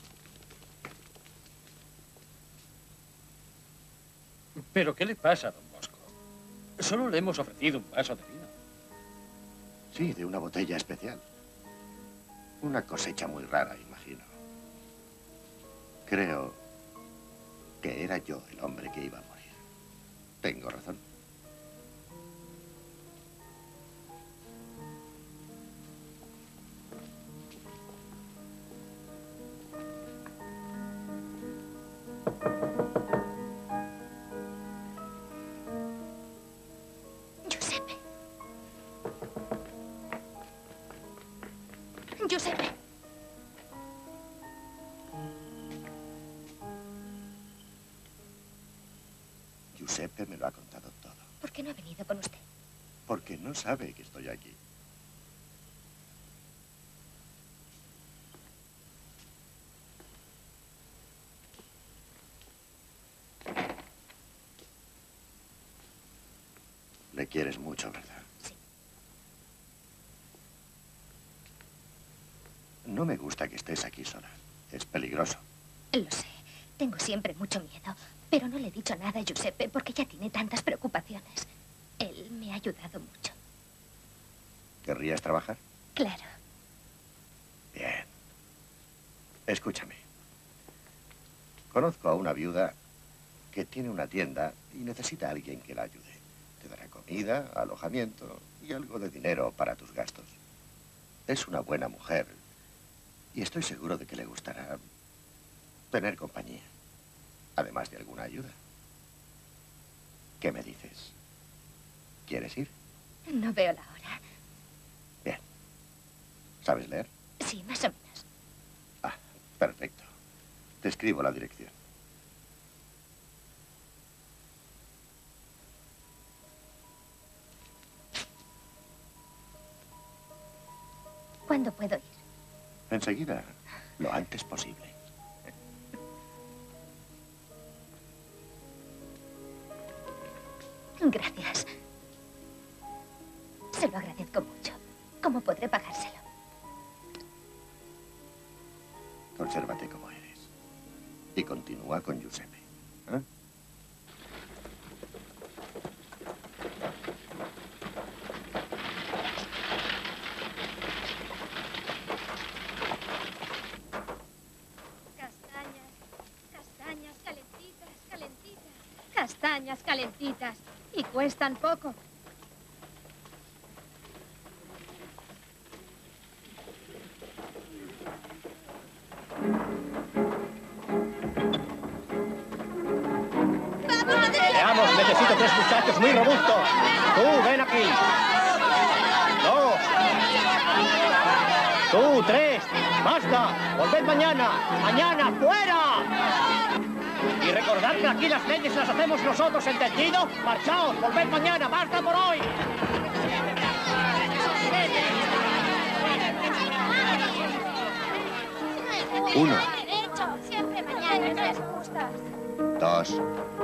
¿Pero qué le pasa, Don Bosco? Solo le hemos ofrecido un vaso de vino. Sí, de una botella especial. Una cosecha muy rara, imagino. Creo que era yo el hombre que iba a morir. Tengo razón. Giuseppe. Giuseppe me lo ha contado todo. ¿Por qué no ha venido con usted? Porque no sabe que estoy aquí. Le quieres mucho, ¿verdad? Sí. No me gusta que estés aquí sola. Es peligroso. Lo sé. Tengo siempre mucho miedo. Pero no le he dicho nada a Giuseppe porque ya tiene tantas preocupaciones. Él me ha ayudado mucho. ¿Querrías trabajar? Claro. Bien. Escúchame. Conozco a una viuda que tiene una tienda y necesita a alguien que la ayude. Te dará comida, alojamiento y algo de dinero para tus gastos. Es una buena mujer y estoy seguro de que le gustará tener compañía, además de alguna ayuda. ¿Qué me dices? ¿Quieres ir? No veo la hora. Bien. ¿Sabes leer? Sí, más o menos. Ah, perfecto. Te escribo la dirección. ¿Cuándo puedo ir? Enseguida, lo antes posible. Gracias. Se lo agradezco mucho. ¿Cómo podré pagárselo? Consérvate como eres. Y continúa con Giuseppe. ¿Eh? Castañas, castañas calentitas, calentitas. Castañas calentitas. Y cuestan poco. Veamos, necesito tres muchachos muy robustos. Tú, ven aquí. Dos. Tú, tres. Basta. Volved mañana. Mañana, fuera. Y recordad que aquí las leyes las hacemos nosotros, ¿entendido? Marchaos, volved mañana. Basta por hoy. Uno. Derecho, siempre mañana es justas. Dos.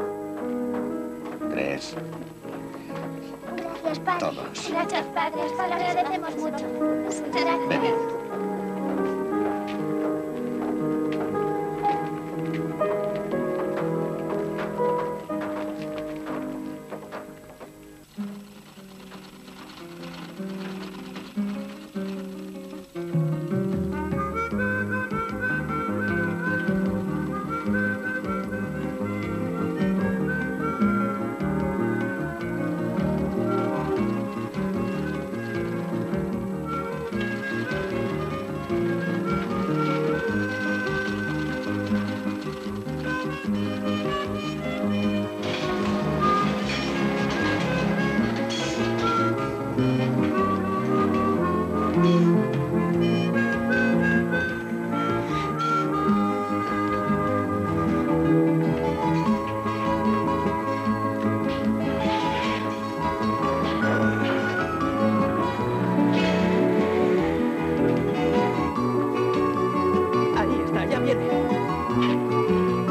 Tres. Gracias, padre. Todos. Gracias, padre. Os lo agradecemos mucho. Gracias. Venid. Ahí está, ya viene.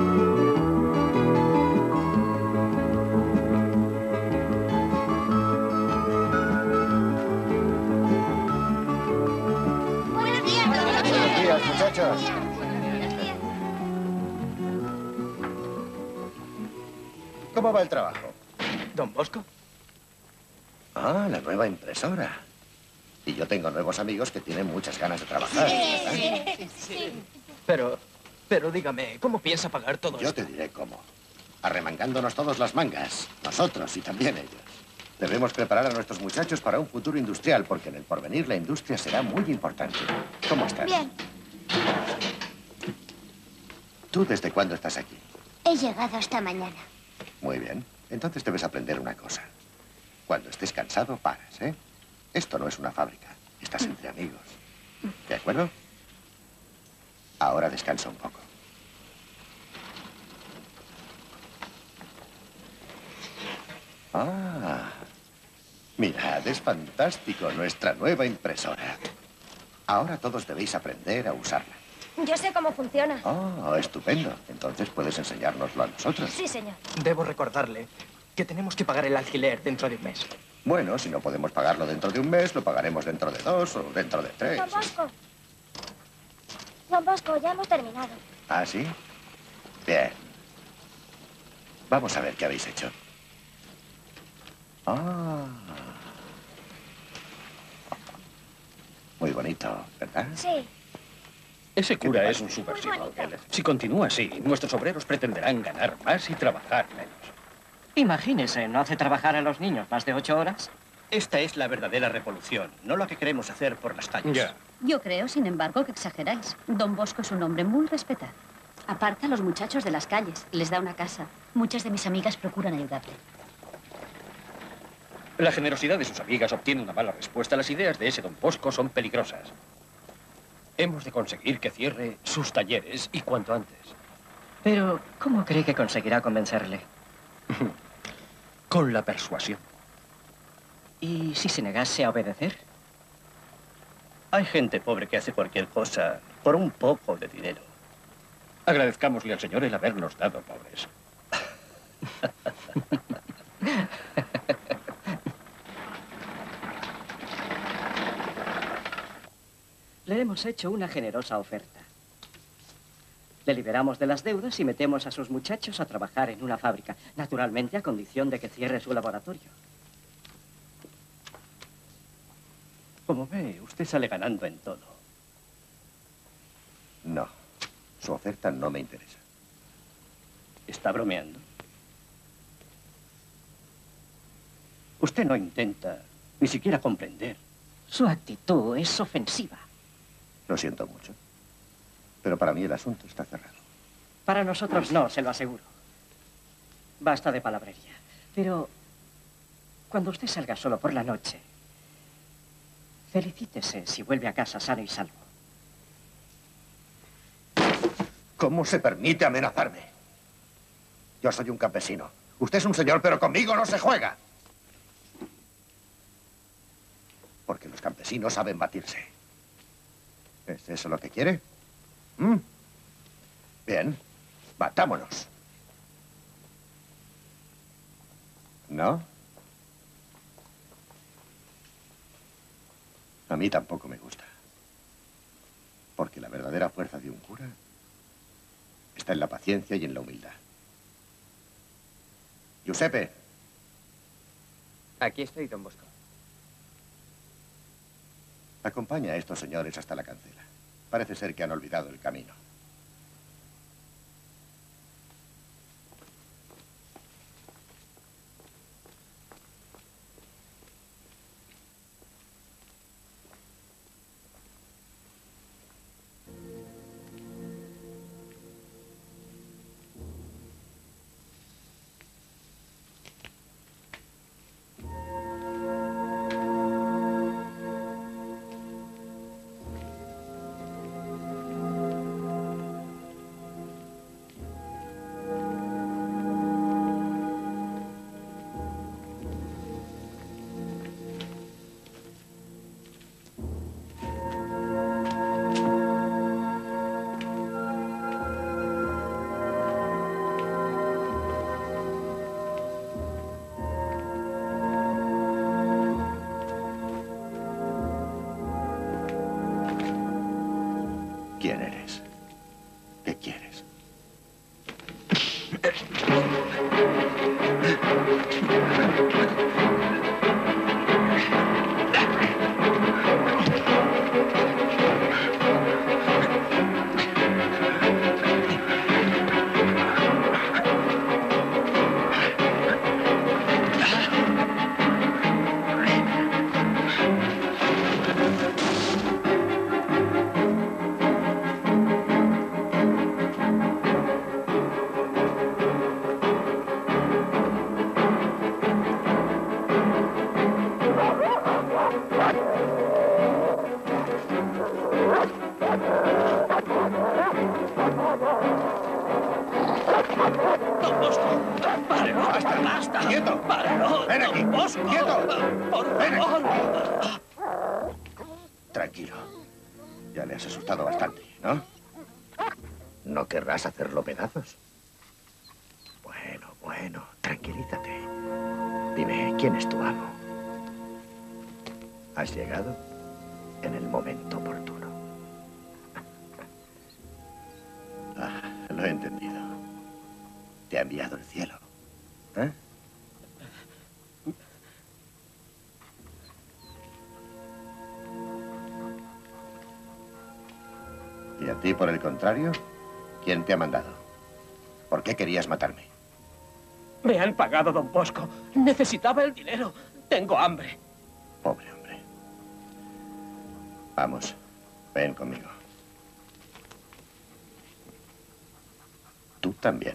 Buenos días, Buenos días, muchachos. ¿Cómo va el trabajo? ¿Don Bosco? Ah, la nueva impresora. Y yo tengo nuevos amigos que tienen muchas ganas de trabajar. ¿verdad? Pero, pero dígame, ¿cómo piensa pagar todo Yo esto? te diré cómo. Arremangándonos todos las mangas. Nosotros y también ellos. Debemos preparar a nuestros muchachos para un futuro industrial, porque en el porvenir la industria será muy importante. ¿Cómo estás? Bien, ¿Tú desde cuándo estás aquí? he llegado esta mañana. Muy bien. Entonces debes aprender una cosa. Cuando estés cansado, paras, ¿eh? Esto no es una fábrica. Estás entre amigos. ¿De acuerdo? Ahora descansa un poco. Ah, mirad, es fantástico, nuestra nueva impresora. Ahora todos debéis aprender a usarla. Yo sé cómo funciona. Oh, estupendo. Entonces puedes enseñárnoslo a nosotros. Sí, señor. Debo recordarle que tenemos que pagar el alquiler dentro de un mes. Bueno, si no podemos pagarlo dentro de un mes, lo pagaremos dentro de dos o dentro de tres. Don Bosco. Don Bosco, ya hemos terminado. ¿Ah, sí? Bien. Vamos a ver qué habéis hecho. Ah. Muy bonito, ¿verdad? Sí. Ese cura es un subversivo, Muy bonito. Ángel. Si continúa así, nuestros obreros pretenderán ganar más y trabajar menos. Imagínese, ¿no hace trabajar a los niños más de ocho horas? Esta es la verdadera revolución, no lo que queremos hacer por las calles. Ya. Yo creo, sin embargo, que exageráis. Don Bosco es un hombre muy respetado. Aparta a los muchachos de las calles, les da una casa. Muchas de mis amigas procuran ayudarle. La generosidad de sus amigas obtiene una mala respuesta. Las ideas de ese don Bosco son peligrosas. Hemos de conseguir que cierre sus talleres y cuanto antes. Pero, ¿cómo cree que conseguirá convencerle? Con la persuasión. ¿Y si se negase a obedecer? Hay gente pobre que hace cualquier cosa por un poco de dinero. Agradezcámosle al Señor el habernos dado pobres. Le hemos hecho una generosa oferta. Le liberamos de las deudas y metemos a sus muchachos a trabajar en una fábrica, naturalmente a condición de que cierre su laboratorio. Como ve, usted sale ganando en todo. No, su oferta no me interesa. ¿Está bromeando? Usted no intenta ni siquiera comprender. Su actitud es ofensiva. Lo siento mucho. Pero para mí el asunto está cerrado. Para nosotros no, se lo aseguro. Basta de palabrería. Pero cuando usted salga solo por la noche, felicítese si vuelve a casa sano y salvo. ¿Cómo se permite amenazarme? Yo soy un campesino. Usted es un señor, pero conmigo no se juega. Porque los campesinos saben batirse. ¿Es eso lo que quiere? ¿Mm? Bien, batámonos. ¿No? A mí tampoco me gusta. Porque la verdadera fuerza de un cura está en la paciencia y en la humildad. Giuseppe. Aquí estoy, don Bosco. Acompaña a estos señores hasta la cancela. Parece ser que han olvidado el camino. ¿Quién eres? ¿Qué quieres? ¡Párelo! ¡Basta! ¡Basta! ¡Quieto! ¡Párelo! ¡Ven aquí! Don Bosco. ¡Quieto! ¡Por Ven aquí. favor! Tranquilo. Ya le has asustado bastante, ¿no? ¿No querrás hacerlo pedazos? Bueno, bueno, tranquilízate. Dime, ¿quién es tu amo? Has llegado en el momento oportuno. Ah, lo he entendido. Te ha enviado el cielo. ¿Eh? ¿Y a ti, por el contrario? ¿Quién te ha mandado? ¿Por qué querías matarme? Me han pagado, don Bosco. Necesitaba el dinero. Tengo hambre. Pobre hombre. Vamos, ven conmigo. Tú también.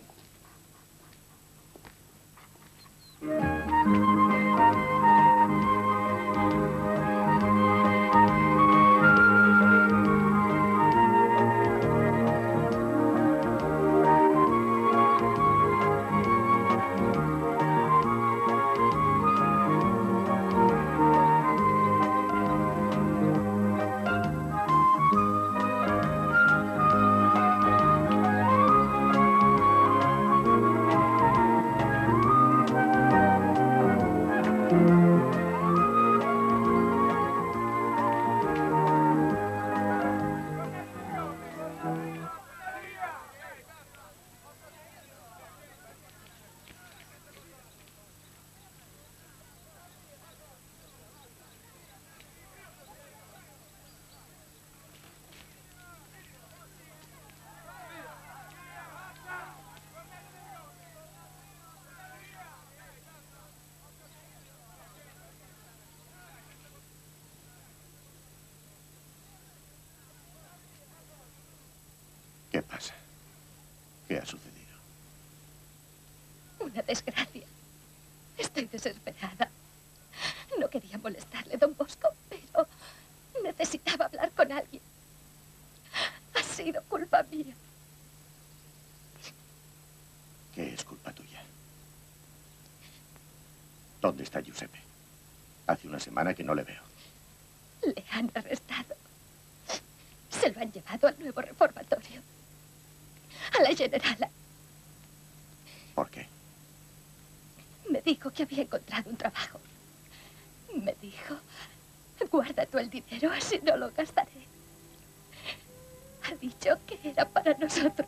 ¿Qué pasa? ¿Qué ha sucedido? Una desgracia. Estoy desesperada. No quería molestarle, don Bosco, pero necesitaba hablar con alguien. Ha sido culpa mía. ¿Qué es culpa tuya? ¿Dónde está Giuseppe? Hace una semana que no le veo. Le han arrestado. Se lo han llevado al nuevo reformatorio. A la generala. ¿Por qué? Me dijo que había encontrado un trabajo. Me dijo, guarda tú el dinero, así no lo gastaré. Ha dicho que era para nosotros.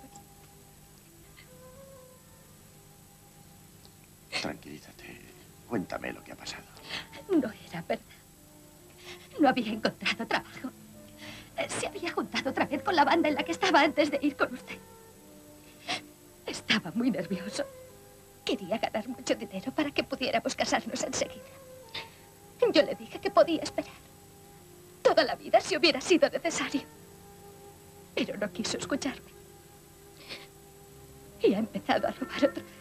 Tranquilízate. Cuéntame lo que ha pasado. No era verdad. No había encontrado trabajo. Se había juntado otra vez con la banda en la que estaba antes de ir con usted. Estaba muy nervioso. Quería ganar mucho dinero para que pudiéramos casarnos enseguida. Yo le dije que podía esperar. Toda la vida si hubiera sido necesario. Pero no quiso escucharme. Y ha empezado a robar otra vez.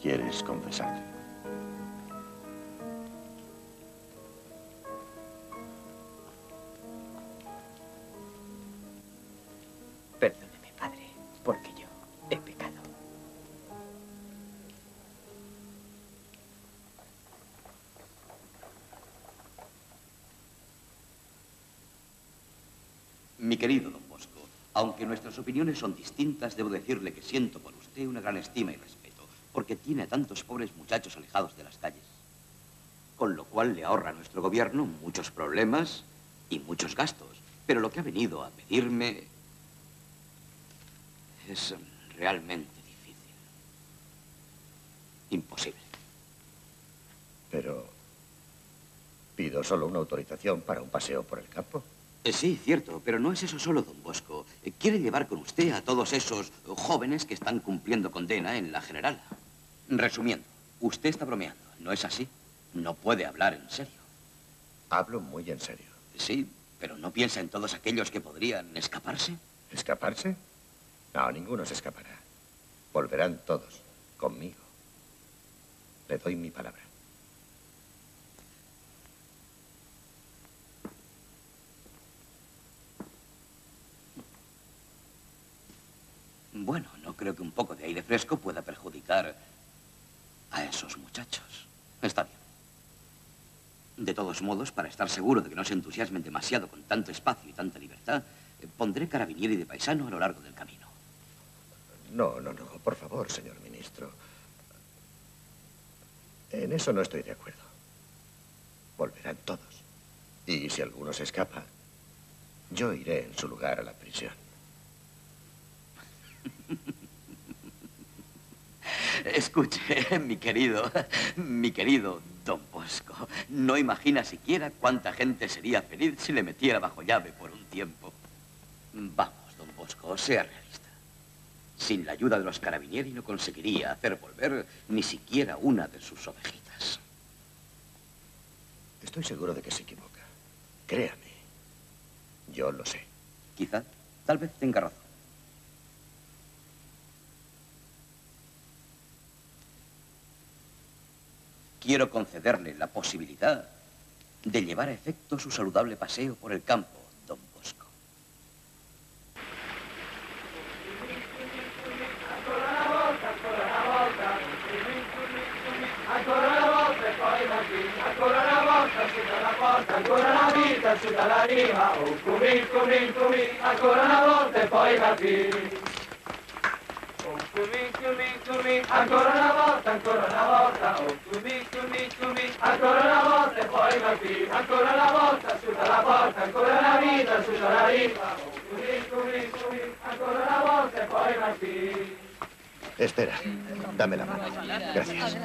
¿Quieres confesarte? Perdóneme, padre, porque yo he pecado. Mi querido don Bosco, aunque nuestras opiniones son distintas, debo decirle que siento por usted una gran estima y respeto, porque tiene a tantos pobres muchachos alejados de las calles. Con lo cual le ahorra a nuestro gobierno muchos problemas y muchos gastos. Pero lo que ha venido a pedirme es realmente difícil. Imposible. Pero pido solo una autorización para un paseo por el campo. Eh, Sí, cierto, pero no es eso solo, don Bosco. Eh, Quiere llevar con usted a todos esos jóvenes que están cumpliendo condena en la general. Resumiendo, usted está bromeando, ¿no es así? No puede hablar en serio. Hablo muy en serio. Sí, pero ¿no piensa en todos aquellos que podrían escaparse? ¿Escaparse? No, ninguno se escapará. Volverán todos, conmigo. Le doy mi palabra. Bueno, no creo que un poco de aire fresco pueda perjudicar a esos muchachos. Está bien. De todos modos, para estar seguro de que no se entusiasmen demasiado con tanto espacio y tanta libertad, eh, pondré carabinieri de paisano a lo largo del camino. No, no, no. Por favor, señor ministro. En eso no estoy de acuerdo. Volverán todos. Y si alguno se escapa, yo iré en su lugar a la prisión. Escuche, mi querido, mi querido don Bosco, no imagina siquiera cuánta gente sería feliz si le metiera bajo llave por un tiempo. Vamos, don Bosco, sea realista. Sin la ayuda de los carabinieri no conseguiría hacer volver ni siquiera una de sus ovejitas. Estoy seguro de que se equivoca. Créame. Yo lo sé. Quizá, tal vez tenga razón. Quiero concederle la posibilidad de llevar a efecto su saludable paseo por el campo, don Bosco. Ancora una volta e poi va qui, ancora una volta su dalla porta, ancora una vita su dalla riva, oh cumi, cumi, cumi, ancora una volta e poi va qui. Oh cumi, cumi, cumi, ancora una volta, ancora una volta, oh cumi, cumi, cumi, ancora una volta e poi va qui, ancora una volta su dalla porta, ancora una vita su dalla riva, oh cumi, cumi, cumi, ancora una volta e poi va qui. Espera, dame la mano. Gracias.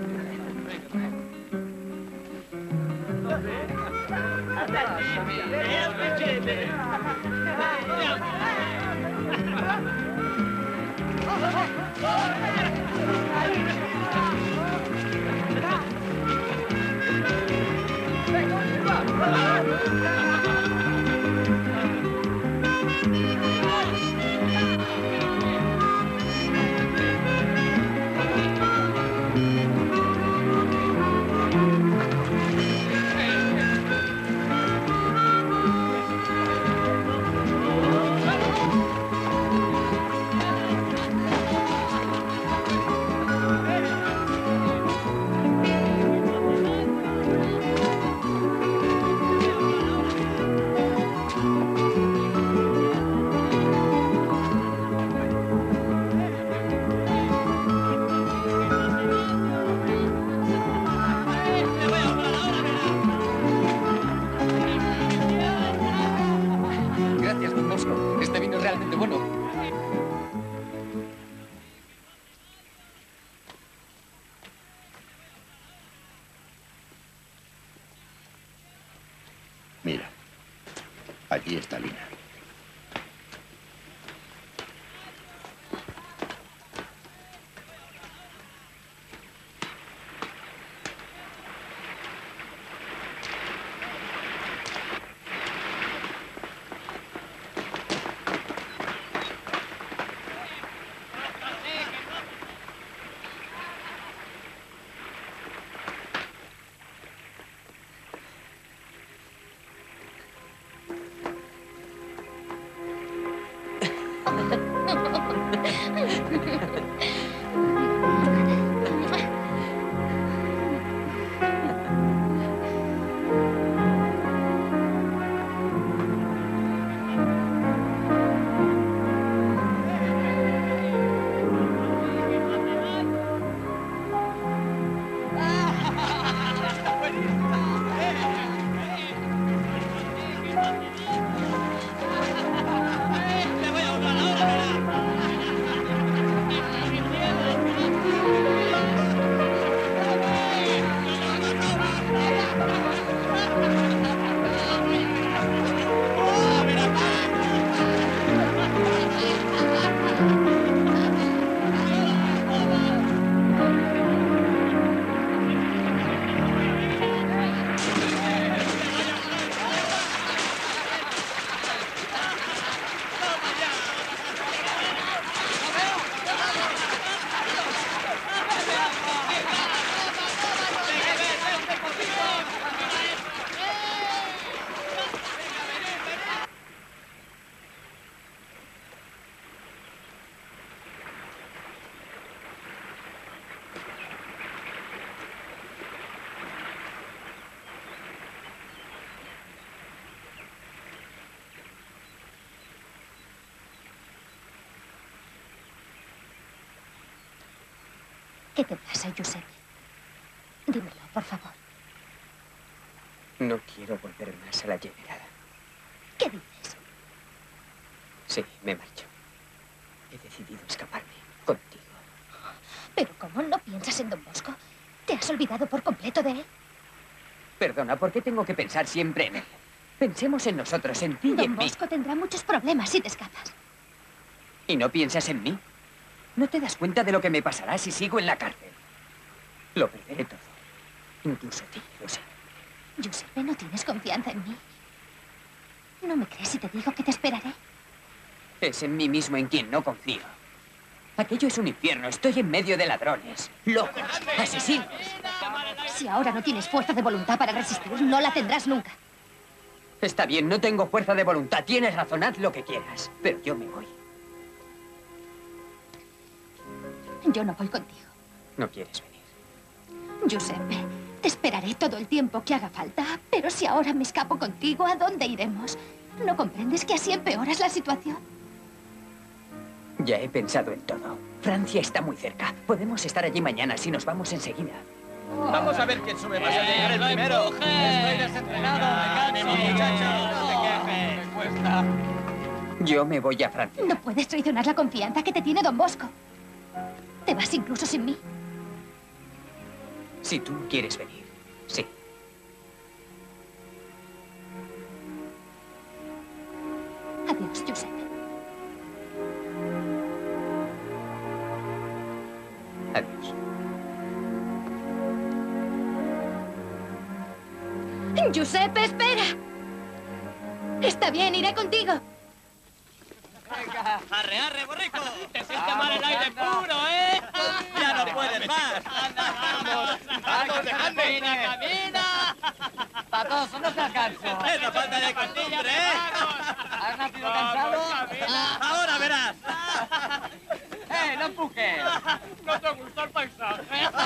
Gracias, don Bosco. Este vino es realmente bueno. Mira, allí está Lina. ¿Qué te pasa, Giuseppe? Dímelo, por favor. No quiero volver más a la General. ¿Qué dices? Sí, me marcho. He decidido escaparme contigo. ¿Pero cómo no piensas en Don Bosco? ¿Te has olvidado por completo de él? Perdona, ¿por qué tengo que pensar siempre en él? Pensemos en nosotros, en ti y en Don mí. Bosco tendrá muchos problemas si te escapas. ¿Y no piensas en mí? ¿No te das cuenta de lo que me pasará si sigo en la cárcel? Lo perderé todo. Incluso a ti, lo sé. Giuseppe, ¿no tienes confianza en mí? ¿No me crees si te digo que te esperaré? Es en mí mismo en quien no confío. Aquello es un infierno. Estoy en medio de ladrones, locos, asesinos. Si ahora no tienes fuerza de voluntad para resistir, no la tendrás nunca. Está bien, no tengo fuerza de voluntad. Tienes razón, haz lo que quieras. Pero yo me voy. Yo no voy contigo. No quieres venir. Giuseppe, te esperaré todo el tiempo que haga falta. Pero si ahora me escapo contigo, ¿a dónde iremos? ¿No comprendes que así empeoras la situación? Ya he pensado en todo. Francia está muy cerca. Podemos estar allí mañana si nos vamos enseguida. Vamos a ver quién sube más a llegar el primero. Estoy desentrenado, me canso, muchacho. No te quejes. Me cuesta. Yo me voy a Francia. No puedes traicionar la confianza que te tiene Don Bosco. Te vas incluso sin mí. Si tú no quieres venir, sí. Adiós, Giuseppe. Adiós. Giuseppe, espera. Está bien, iré contigo. Venga, arre, arre, borrico. Te siente mal el aire puro, ¿eh? Ya no puedes más. Anda, vamos. Vamos, camina, camina. Patoso, no te canso. Es la falta de costumbre, ¿eh? ¿Has nacido cansado? Ahora verás. ¡Eh, no empujes! ¿No te gusta el paisaje?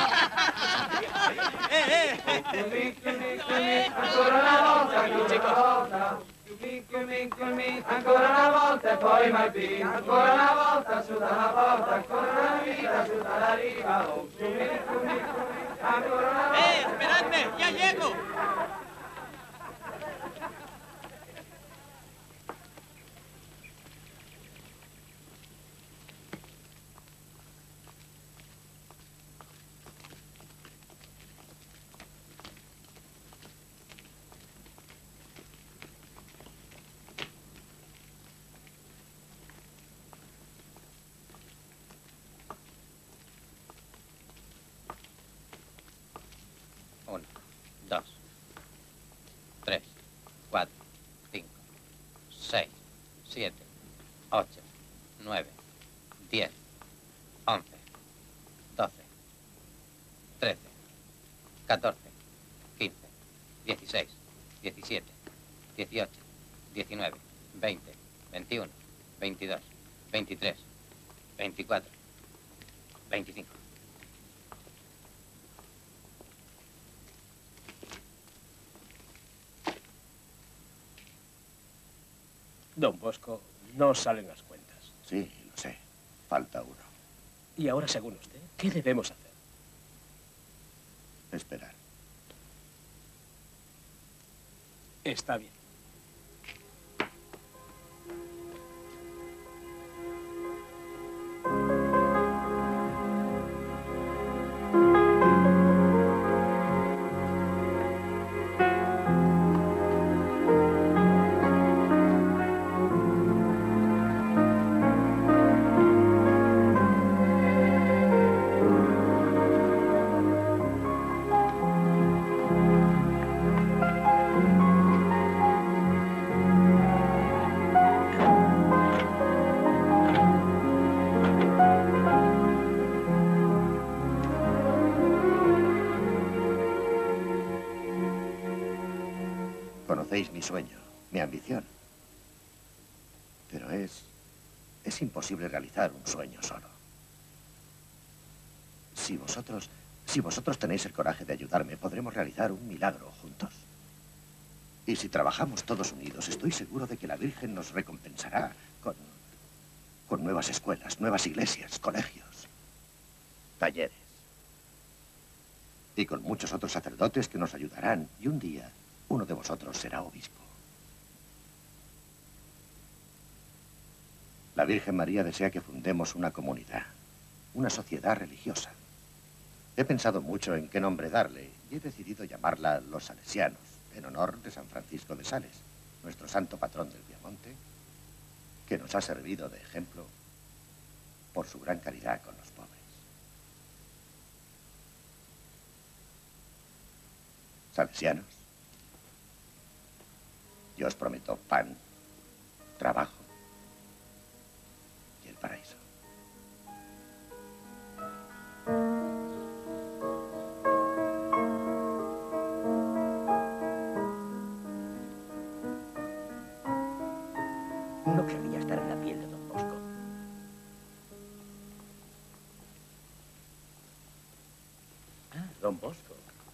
¡Eh, eh! Ancora una volta, ancora una volta. Commit, commit, ancora una volta e poi mai più. Ancora una volta su da una porta, ancora una vita su dalla riva. Oh, commit, commit, commit, ancora una volta. ¡Eh, esperadme! ¡Ya llego! Uno, dos, tres, cuatro, cinco, seis, siete, ocho, nueve, diez, once, doce, trece, catorce, quince, dieciséis, diecisiete, dieciocho, diecinueve, veinte, veintiuno, veintidós, veintitrés, veinticuatro, veinticinco. Don Bosco, no salen las cuentas. Sí, lo sé. Falta uno. Y ahora, según usted, ¿qué debemos hacer? Esperar. Está bien. Conocéis mi sueño, mi ambición. Pero es... es imposible realizar un sueño solo. Si vosotros... si vosotros tenéis el coraje de ayudarme, podremos realizar un milagro juntos. Y si trabajamos todos unidos, estoy seguro de que la Virgen nos recompensará con... con nuevas escuelas, nuevas iglesias, colegios, talleres. Y con muchos otros sacerdotes que nos ayudarán. Y un día, uno de vosotros será obispo. La Virgen María desea que fundemos una comunidad, una sociedad religiosa. He pensado mucho en qué nombre darle y he decidido llamarla Los Salesianos, en honor de San Francisco de Sales, nuestro santo patrón del Piamonte, que nos ha servido de ejemplo por su gran caridad con los pobres. Salesianos, yo os prometo pan, trabajo y el paraíso. No querría estar en la piel de Don Bosco. Ah, Don Bosco.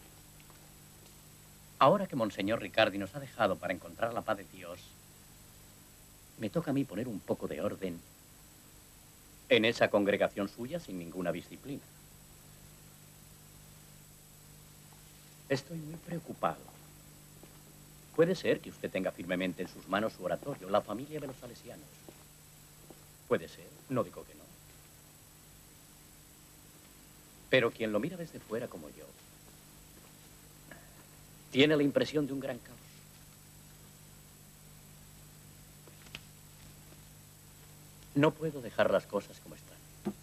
Ahora que Monseñor Ricardi nos ha dejado para encontrar la paz de Dios, me toca a mí poner un poco de orden en esa congregación suya sin ninguna disciplina. Estoy muy preocupado. Puede ser que usted tenga firmemente en sus manos su oratorio, la familia de los salesianos. Puede ser, no digo que no. Pero quien lo mira desde fuera como yo, tiene la impresión de un gran caos. No puedo dejar las cosas como están.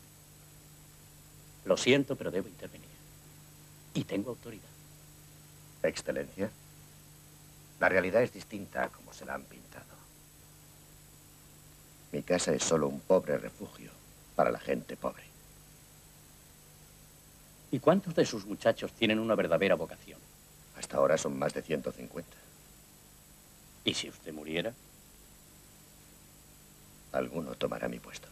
Lo siento, pero debo intervenir. Y tengo autoridad. Excelencia, la realidad es distinta a como se la han pintado. Mi casa es solo un pobre refugio para la gente pobre. ¿Y cuántos de sus muchachos tienen una verdadera vocación? Hasta ahora son más de ciento cincuenta. ¿Y si usted muriera? Alguno tomará mi puesto.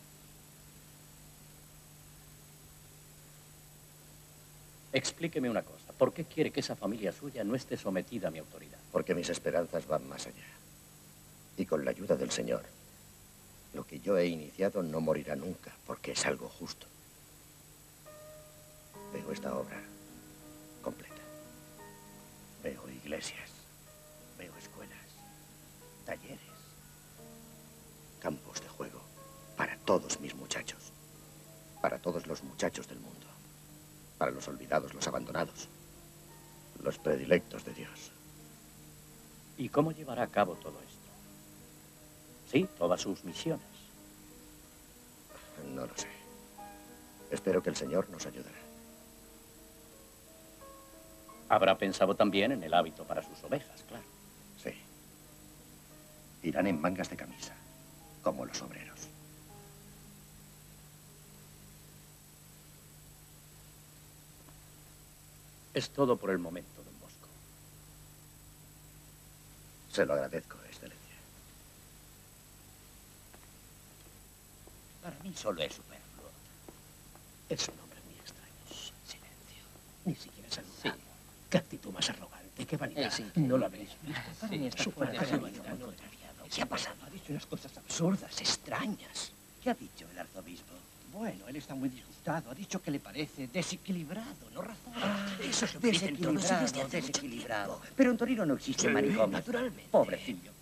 Explíqueme una cosa. ¿Por qué quiere que esa familia suya no esté sometida a mi autoridad? Porque mis esperanzas van más allá. Y con la ayuda del Señor, lo que yo he iniciado no morirá nunca, porque es algo justo. Veo esta obra completa. Veo iglesias, veo escuelas, talleres, campos de juego para todos mis muchachos, para todos los muchachos del mundo, para los olvidados, los abandonados, los predilectos de Dios. ¿Y cómo llevará a cabo todo esto? Sí, todas sus misiones. No lo sé. Espero que el Señor nos ayudará. Habrá pensado también en el hábito para sus ovejas, claro. Sí. Irán en mangas de camisa, como los obreros. Es todo por el momento, Don Bosco. Se lo agradezco, Excelencia. Para mí solo es superfluo. Es un hombre muy extraño. Silencio. Ni siquiera saludado. Sí. Qué actitud más arrogante, qué vanidad. Sí. No lo habéis visto. Para mí está Su fuera de fuerza de serie. vanidad no era. ¿Qué ha pasado? Ha dicho unas cosas absurdas, extrañas. ¿Qué ha dicho el arzobispo? Bueno, él está muy disgustado. Ha dicho que le parece desequilibrado, no razón. Eso es lo que dicen todos y desde hace desequilibrado. Pero en Torino no existe manicomio. Naturalmente. Pobrecillo.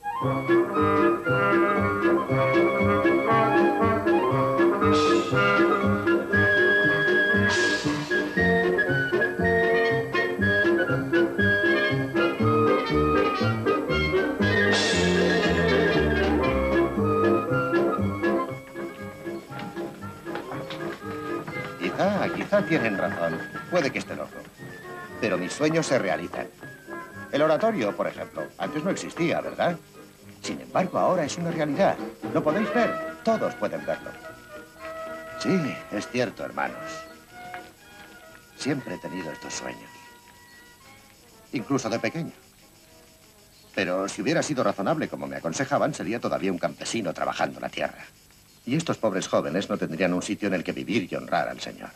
Quizá, quizá tienen razón. Puede que esté loco. Pero mis sueños se realizan. El oratorio, por ejemplo, antes no existía, ¿verdad? Sin embargo, ahora es una realidad. ¿Lo podéis ver? Todos pueden verlo. Sí, es cierto, hermanos. Siempre he tenido estos sueños. Incluso de pequeño. Pero si hubiera sido razonable como me aconsejaban, sería todavía un campesino trabajando la tierra. Y estos pobres jóvenes no tendrían un sitio en el que vivir y honrar al Señor.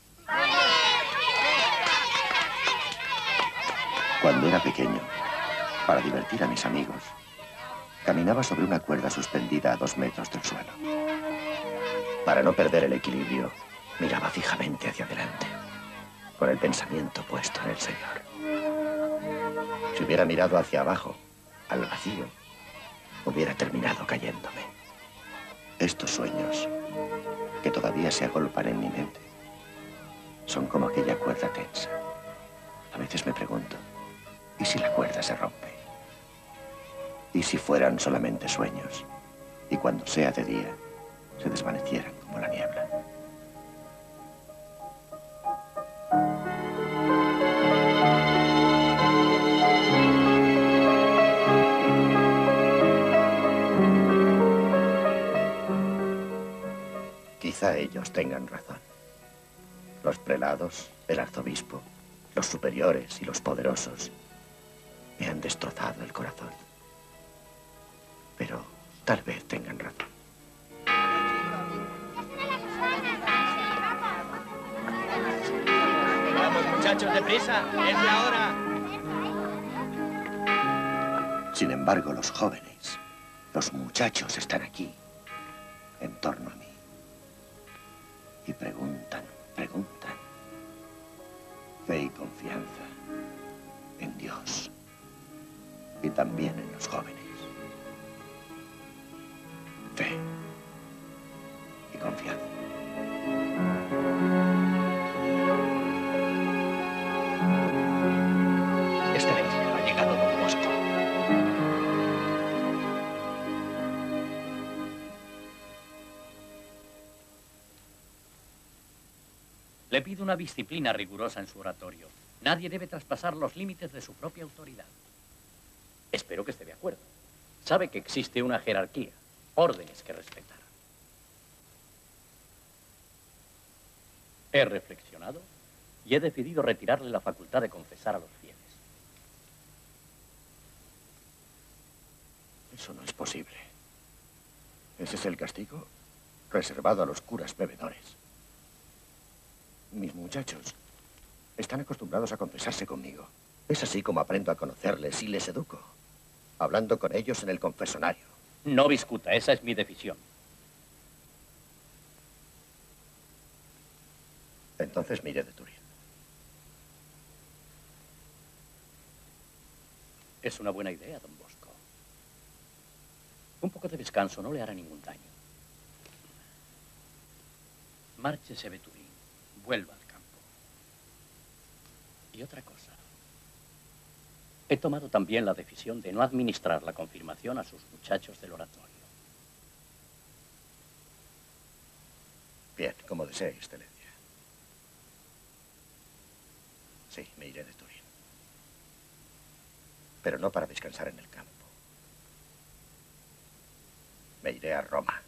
Cuando era pequeño, para divertir a mis amigos, caminaba sobre una cuerda suspendida a dos metros del suelo. Para no perder el equilibrio, miraba fijamente hacia adelante. con el pensamiento puesto en el Señor. Si hubiera mirado hacia abajo, al vacío, hubiera terminado cayéndome. Estos sueños, que todavía se agolpan en mi mente, son como aquella cuerda tensa. A veces me pregunto, ¿y si la cuerda se rompe? ¿Y si fueran solamente sueños? Y cuando sea de día, se desvanecieran como la niebla. Quizá ellos tengan razón. Los prelados, el arzobispo, los superiores y los poderosos me han destrozado el corazón. Pero tal vez tengan razón. Vamos, muchachos, deprisa. Es la hora. Sin embargo, los jóvenes, los muchachos están aquí, en torno a mí. Y preguntan, preguntan. Fe y confianza en Dios. Y también en los jóvenes. Fe y confianza. Excelencia, ha llegado Don Bosco. Le pido una disciplina rigurosa en su oratorio. Nadie debe traspasar los límites de su propia autoridad. Espero que esté de acuerdo. Sabe que existe una jerarquía, órdenes que respetar. He reflexionado y he decidido retirarle la facultad de confesar a los fieles. Eso no es posible. Ese es el castigo reservado a los curas bebedores. Mis muchachos están acostumbrados a confesarse conmigo. Es así como aprendo a conocerles y les educo, hablando con ellos en el confesonario. No discuta, esa es mi decisión. Entonces me iré de Turín. Es una buena idea, don Bosco. Un poco de descanso no le hará ningún daño. Márchese de Turín, vuelva al campo. Y otra cosa. He tomado también la decisión de no administrar la confirmación a sus muchachos del oratorio. Bien, como desee, Excelencia. Sí, me iré de Turín. Pero no para descansar en el campo. Me iré a Roma.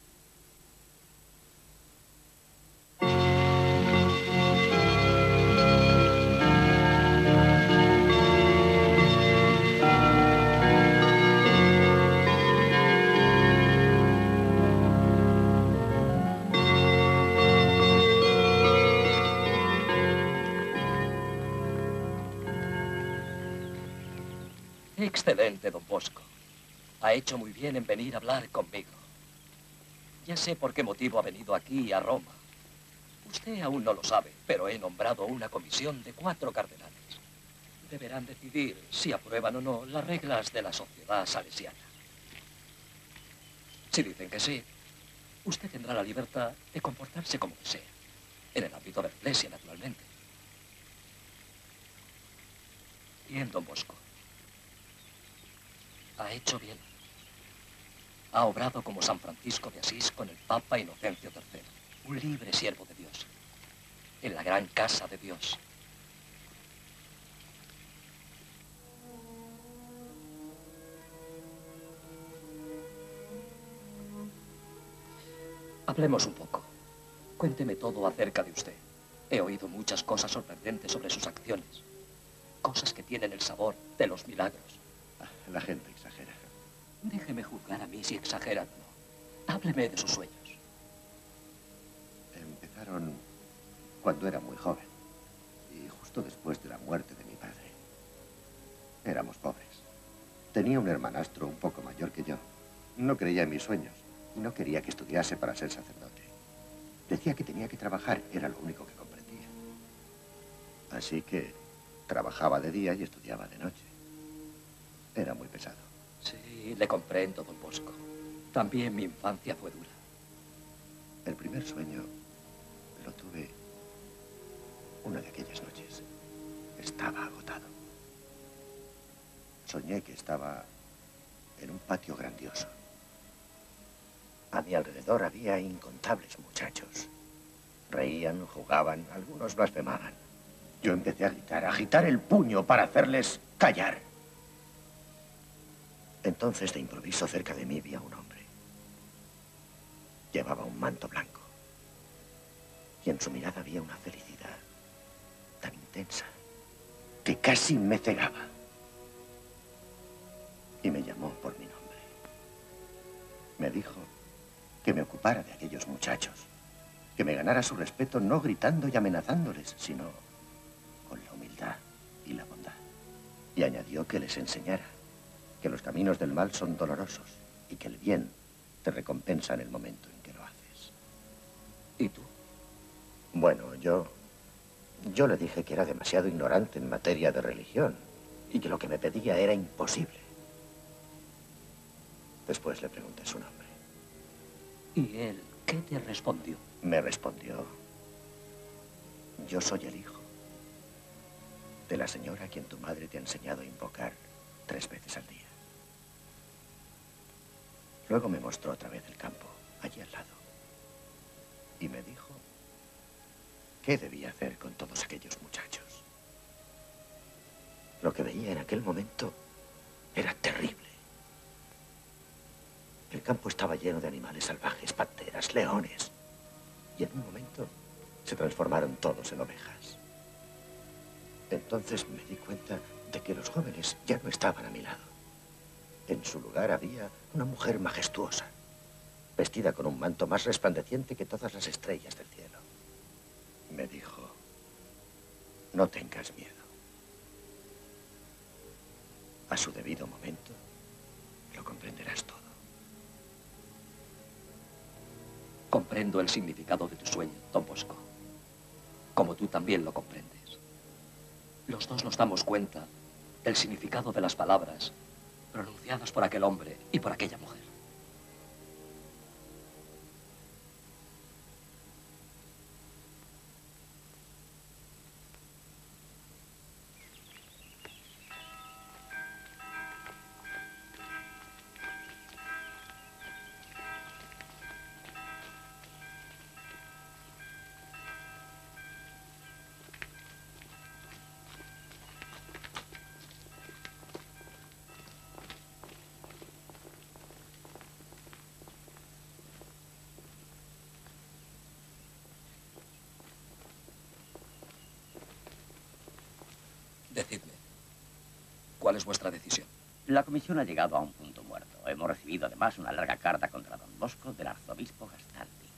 Excelente, don Bosco. Ha hecho muy bien en venir a hablar conmigo. Ya sé por qué motivo ha venido aquí, a Roma. Usted aún no lo sabe, pero he nombrado una comisión de cuatro cardenales. Deberán decidir si aprueban o no las reglas de la sociedad salesiana. Si dicen que sí, usted tendrá la libertad de comportarse como desea. En el ámbito de la Iglesia, naturalmente. Bien, don Bosco. Ha hecho bien. Ha obrado como San Francisco de Asís con el Papa Inocencio tercero, un libre siervo de Dios, en la gran casa de Dios. Hablemos un poco. Cuénteme todo acerca de usted. He oído muchas cosas sorprendentes sobre sus acciones. Cosas que tienen el sabor de los milagros. La gente exagera. Déjeme juzgar a mí si exageran o no. Hábleme de sus sueños. Empezaron cuando era muy joven y justo después de la muerte de mi padre. Éramos pobres. Tenía un hermanastro un poco mayor que yo. No creía en mis sueños y no quería que estudiase para ser sacerdote. Decía que tenía que trabajar, era lo único que comprendía. Así que trabajaba de día y estudiaba de noche. Era muy pesado. Sí, le comprendo, don Bosco. También mi infancia fue dura. El primer sueño lo tuve una de aquellas noches. Estaba agotado. Soñé que estaba en un patio grandioso. A mi alrededor había incontables muchachos. Reían, jugaban, algunos blasfemaban. Yo empecé a gritar, a agitar el puño para hacerles callar. Entonces, de improviso, cerca de mí vi a un hombre. Llevaba un manto blanco. Y en su mirada había una felicidad tan intensa que casi me cegaba. Y me llamó por mi nombre. Me dijo que me ocupara de aquellos muchachos, que me ganara su respeto no gritando y amenazándoles, sino con la humildad y la bondad. Y añadió que les enseñara que los caminos del mal son dolorosos y que el bien te recompensa en el momento en que lo haces. ¿Y tú? Bueno, yo... Yo le dije que era demasiado ignorante en materia de religión y que lo que me pedía era imposible. Después le pregunté su nombre. ¿Y él qué te respondió? Me respondió: yo soy el hijo de la señora a quien tu madre te ha enseñado a invocar tres veces al día. Luego me mostró otra vez el campo, allí al lado, y me dijo qué debía hacer con todos aquellos muchachos. Lo que veía en aquel momento era terrible. El campo estaba lleno de animales salvajes, panteras, leones, y en un momento se transformaron todos en ovejas. Entonces me di cuenta de que los jóvenes ya no estaban a mi lado. En su lugar había una mujer majestuosa, vestida con un manto más resplandeciente que todas las estrellas del cielo. Me dijo: no tengas miedo. A su debido momento lo comprenderás todo. Comprendo el significado de tu sueño, don Bosco. Como tú también lo comprendes. Los dos nos damos cuenta del significado de las palabras pronunciadas por aquel hombre y por aquella mujer. Decidme, ¿cuál es vuestra decisión? La comisión ha llegado a un punto muerto. Hemos recibido además una larga carta contra don Bosco del arzobispo Gastaldi.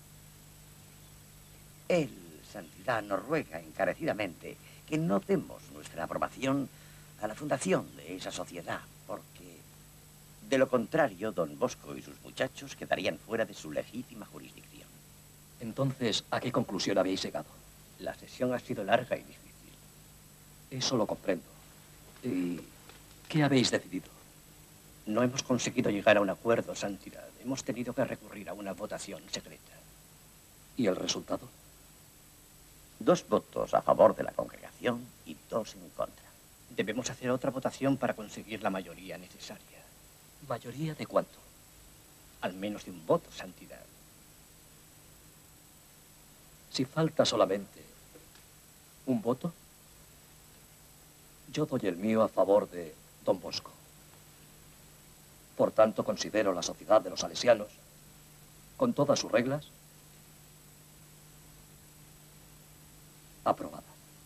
Él, santidad, nos ruega encarecidamente que no demos nuestra aprobación a la fundación de esa sociedad, porque de lo contrario, don Bosco y sus muchachos quedarían fuera de su legítima jurisdicción. Entonces, ¿a qué conclusión habéis llegado? La sesión ha sido larga y difícil. Eso lo comprendo. ¿Y qué habéis decidido? No hemos conseguido llegar a un acuerdo, santidad. Hemos tenido que recurrir a una votación secreta. ¿Y el resultado? Dos votos a favor de la congregación y dos en contra. Debemos hacer otra votación para conseguir la mayoría necesaria. ¿Mayoría de cuánto? Al menos de un voto, santidad. Si falta solamente un voto, yo doy el mío a favor de don Bosco. Por tanto, considero la sociedad de los salesianos, con todas sus reglas, aprobada.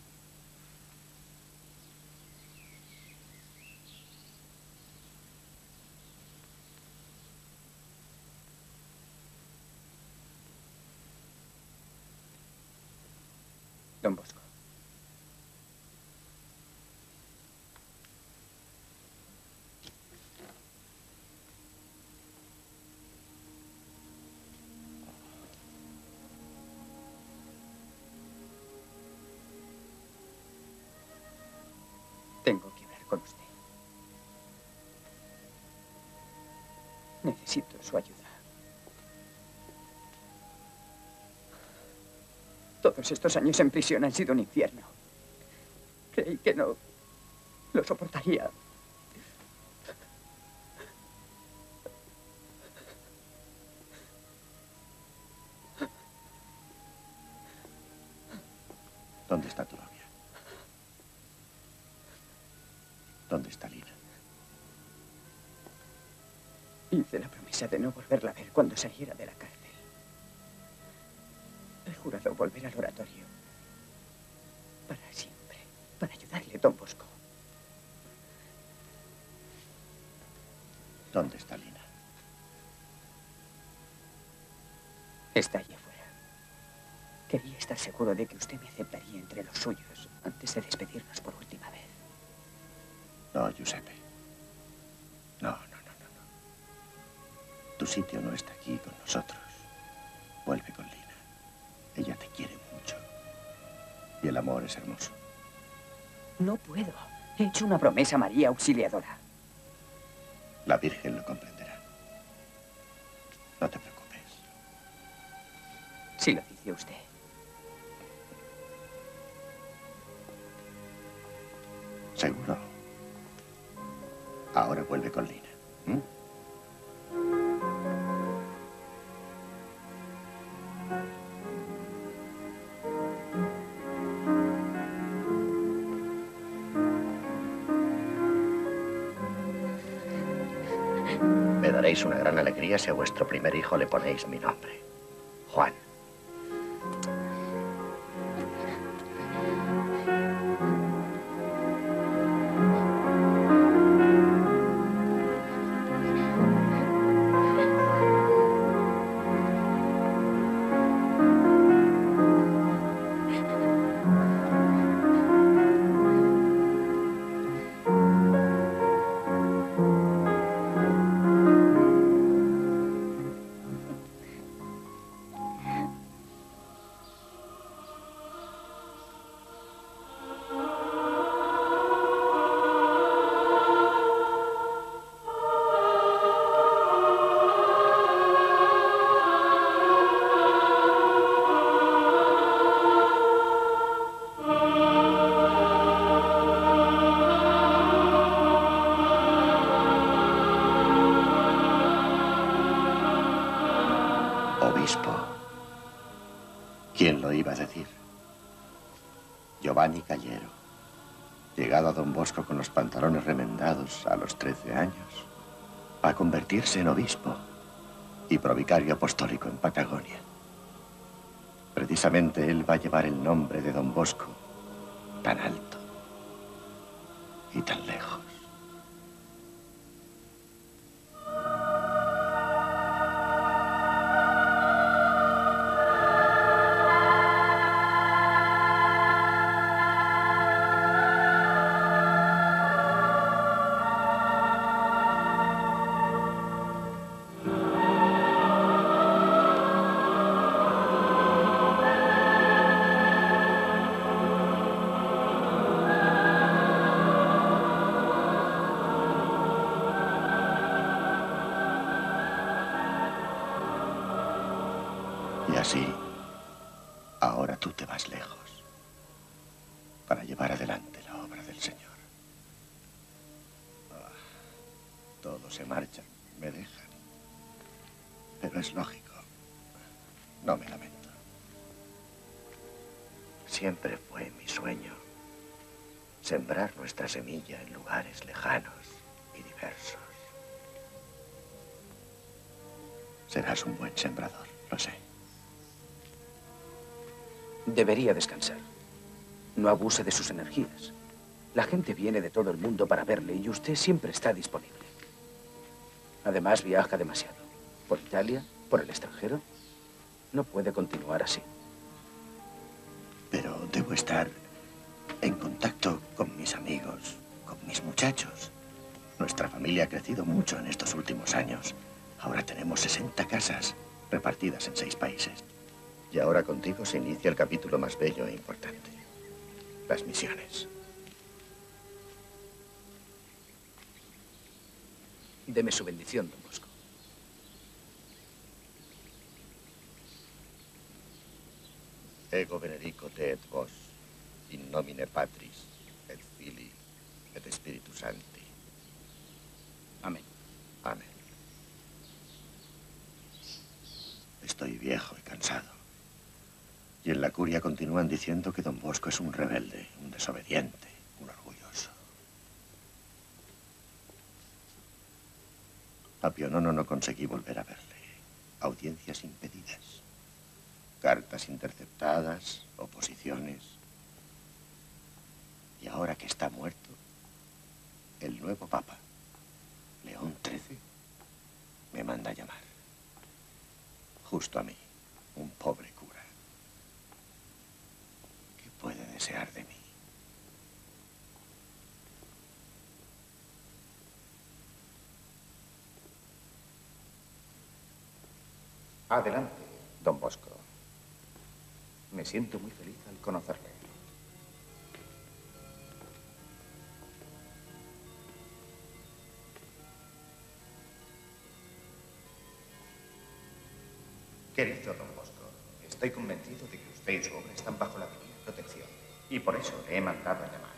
Don Bosco. Tengo que hablar con usted. Necesito su ayuda. Todos estos años en prisión han sido un infierno. Creí que no lo soportaría. ¿Dónde está tu novia? ¿Dónde está Lina? Hice la promesa de no volverla a ver cuando saliera de la cárcel. He jurado volver al oratorio. Para siempre. Para ayudarle, don Bosco. ¿Dónde está Lina? Está allí afuera. Quería estar seguro de que usted me aceptaría entre los suyos antes de despedirnos por última vez. No, Giuseppe. No, no, no, no, no. Tu sitio no está aquí con nosotros. Vuelve con Lina. Ella te quiere mucho. Y el amor es hermoso. No puedo. He hecho una promesa a María Auxiliadora. La Virgen lo comprenderá. No te preocupes. Si lo dice usted. ¿Seguro? Ahora vuelve con Lina. ¿Mm? Me daréis una gran alegría si a vuestro primer hijo le ponéis mi nombre. Juan. Obispo. ¿Quién lo iba a decir? Giovanni Callero, llegado a Don Bosco con los pantalones remendados a los trece años, a convertirse en obispo y provicario apostólico en Patagonia. Precisamente él va a llevar el nombre de Don Bosco tan alto y tan lejos. Y así, ahora tú te vas lejos para llevar adelante la obra del Señor. Ah, todos se marchan, me dejan. Pero es lógico. No me lamento. Siempre fue mi sueño sembrar nuestra semilla en lugares lejanos y diversos. Serás un buen sembrador, lo sé. Debería descansar. No abuse de sus energías. La gente viene de todo el mundo para verle y usted siempre está disponible. Además, viaja demasiado. Por Italia, por el extranjero. No puede continuar así. Pero debo estar en contacto con mis amigos, con mis muchachos. Nuestra familia ha crecido mucho en estos últimos años. Ahora tenemos sesenta casas repartidas en seis países. Y ahora contigo se inicia el capítulo más bello e importante. Las misiones. Deme su bendición, don Bosco. Ego benedico te et vos, in nomine Patris, et Filii, et Spiritus Sancti. Amén. Amén. Estoy viejo y cansado. Y en la curia continúan diciendo que don Bosco es un rebelde, un desobediente, un orgulloso. A Pionono no conseguí volver a verle. Audiencias impedidas. Cartas interceptadas, oposiciones. Y ahora que está muerto, el nuevo papa, León trece, me manda a llamar. Justo a mí, un pobre cura. ¿Qué puede desear de mí? Adelante, don Bosco. Me siento muy feliz al conocerle. Querido don Bosco, estoy convencido de que usted y su obra están bajo la divina protección, y por eso le he mandado a llamar.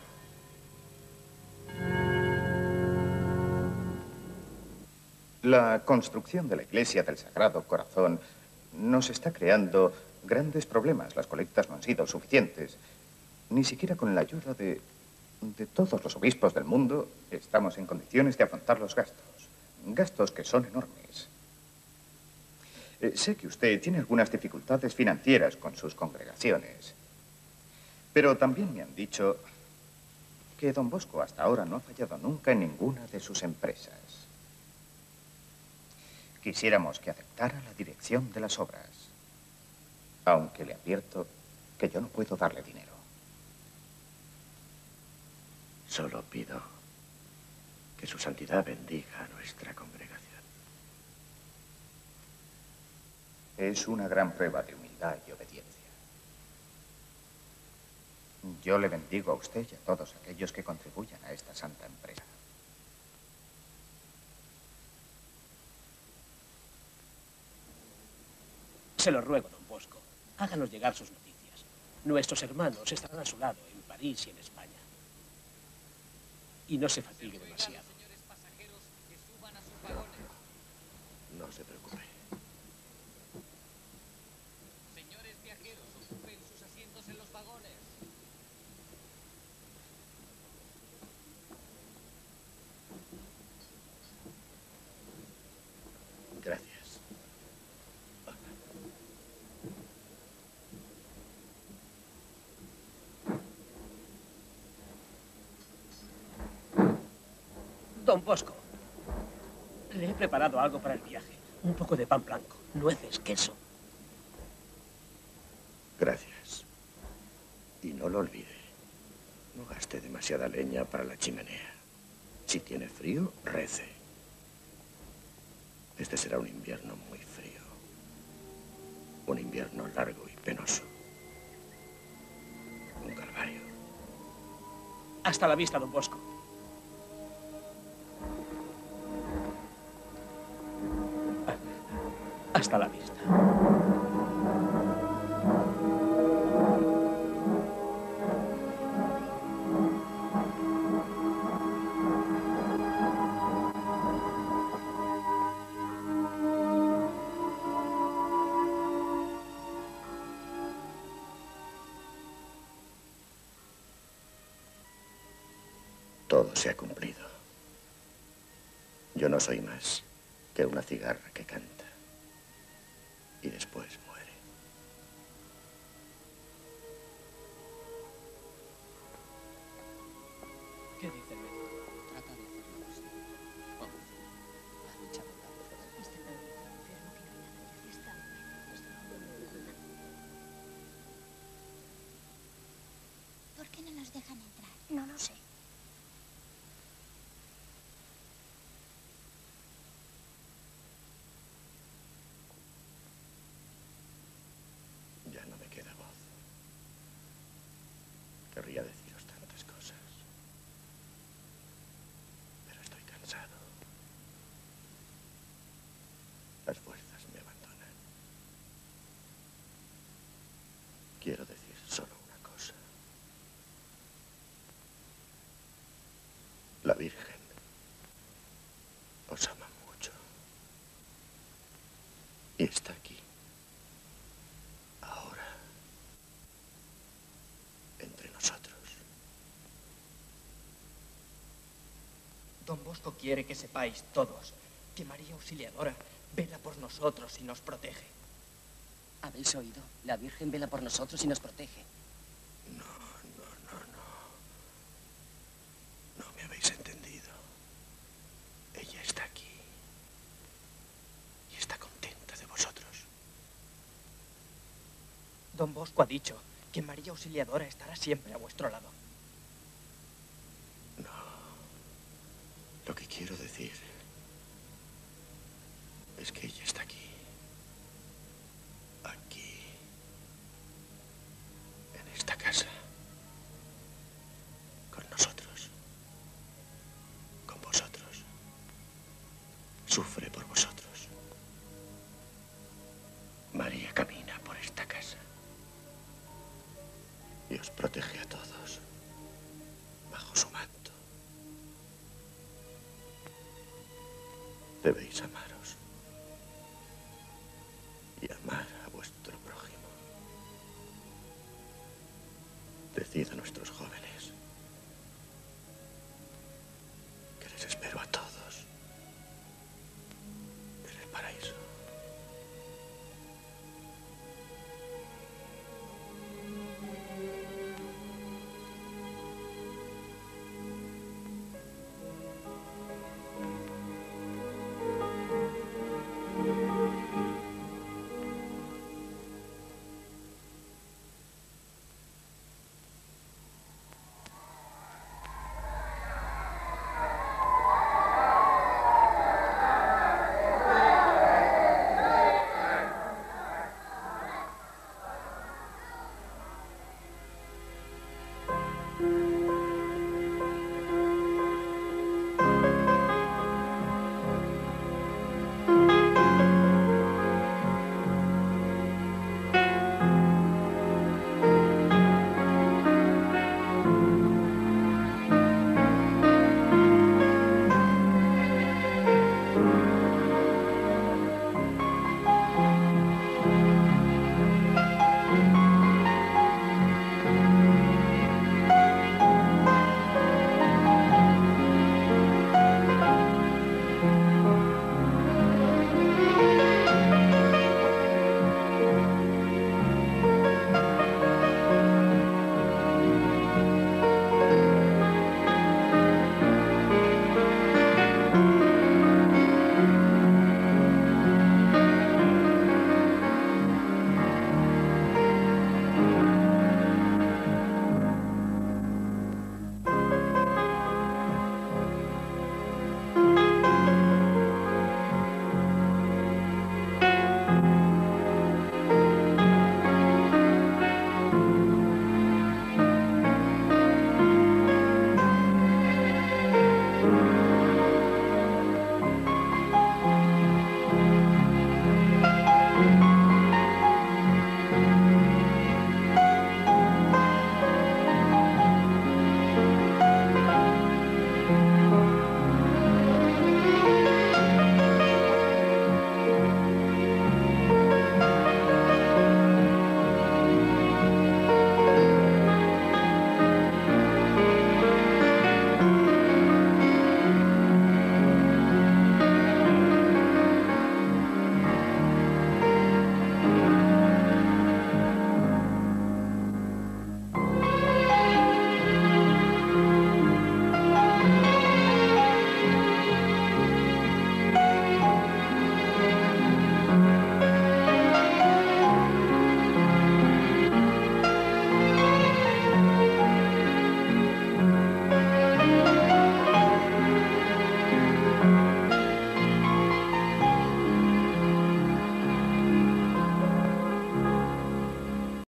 La construcción de la iglesia del Sagrado Corazón nos está creando grandes problemas. Las colectas no han sido suficientes. Ni siquiera con la ayuda de, de todos los obispos del mundo estamos en condiciones de afrontar los gastos. Gastos que son enormes. Eh, sé que usted tiene algunas dificultades financieras con sus congregaciones, pero también me han dicho que don Bosco hasta ahora no ha fallado nunca en ninguna de sus empresas. Quisiéramos que aceptara la dirección de las obras, aunque le advierto que yo no puedo darle dinero. Solo pido que su santidad bendiga a nuestra congregación. Es una gran prueba de humildad y obediencia. Yo le bendigo a usted y a todos aquellos que contribuyan a esta santa empresa. Se lo ruego, don Bosco. Háganos llegar sus noticias. Nuestros hermanos estarán a su lado, en París y en España. Y no se fatigue demasiado. No se preocupe. Señores viajeros, ocupen sus asientos en los vagones. Gracias. Don Bosco, le he preparado algo para el viaje. Un poco de pan blanco, nueces, queso. Gracias. Y no lo olvide. No gaste demasiada leña para la chimenea. Si tiene frío, rece. Este será un invierno muy frío. Un invierno largo y penoso. Un calvario. Hasta la vista, don Bosco. Hasta la vista. Todo se ha cumplido. Yo no soy más que una cigarra que canta. Y después muere. ¿Qué dice el médico? Trata de hacer lo posible. Pobrecito. Ha luchado tanto. Está tan enfermo que no hay nada que hacer. ¿Por qué no nos dejan entrar? No lo sé. Ya no me queda voz. Querría deciros tantas cosas. Pero estoy cansado. Virgen os ama mucho. Y está aquí. Ahora. Entre nosotros. Don Bosco quiere que sepáis todos que María Auxiliadora vela por nosotros y nos protege. ¿Habéis oído? La Virgen vela por nosotros y nos protege. No, no, no, no. No me habéis entendido. Ella está aquí. Y está contenta de vosotros. Don Bosco ha dicho que María Auxiliadora estará siempre a vuestro lado. Lo que quiero decir es que ella está aquí. Aquí. En esta casa. Con nosotros. Con vosotros. Sufre por vosotros. María camina por esta casa. Y os protege a todos. Bajo su manto. Debéis amaros y amar a vuestro prójimo. Decid a nuestros jóvenes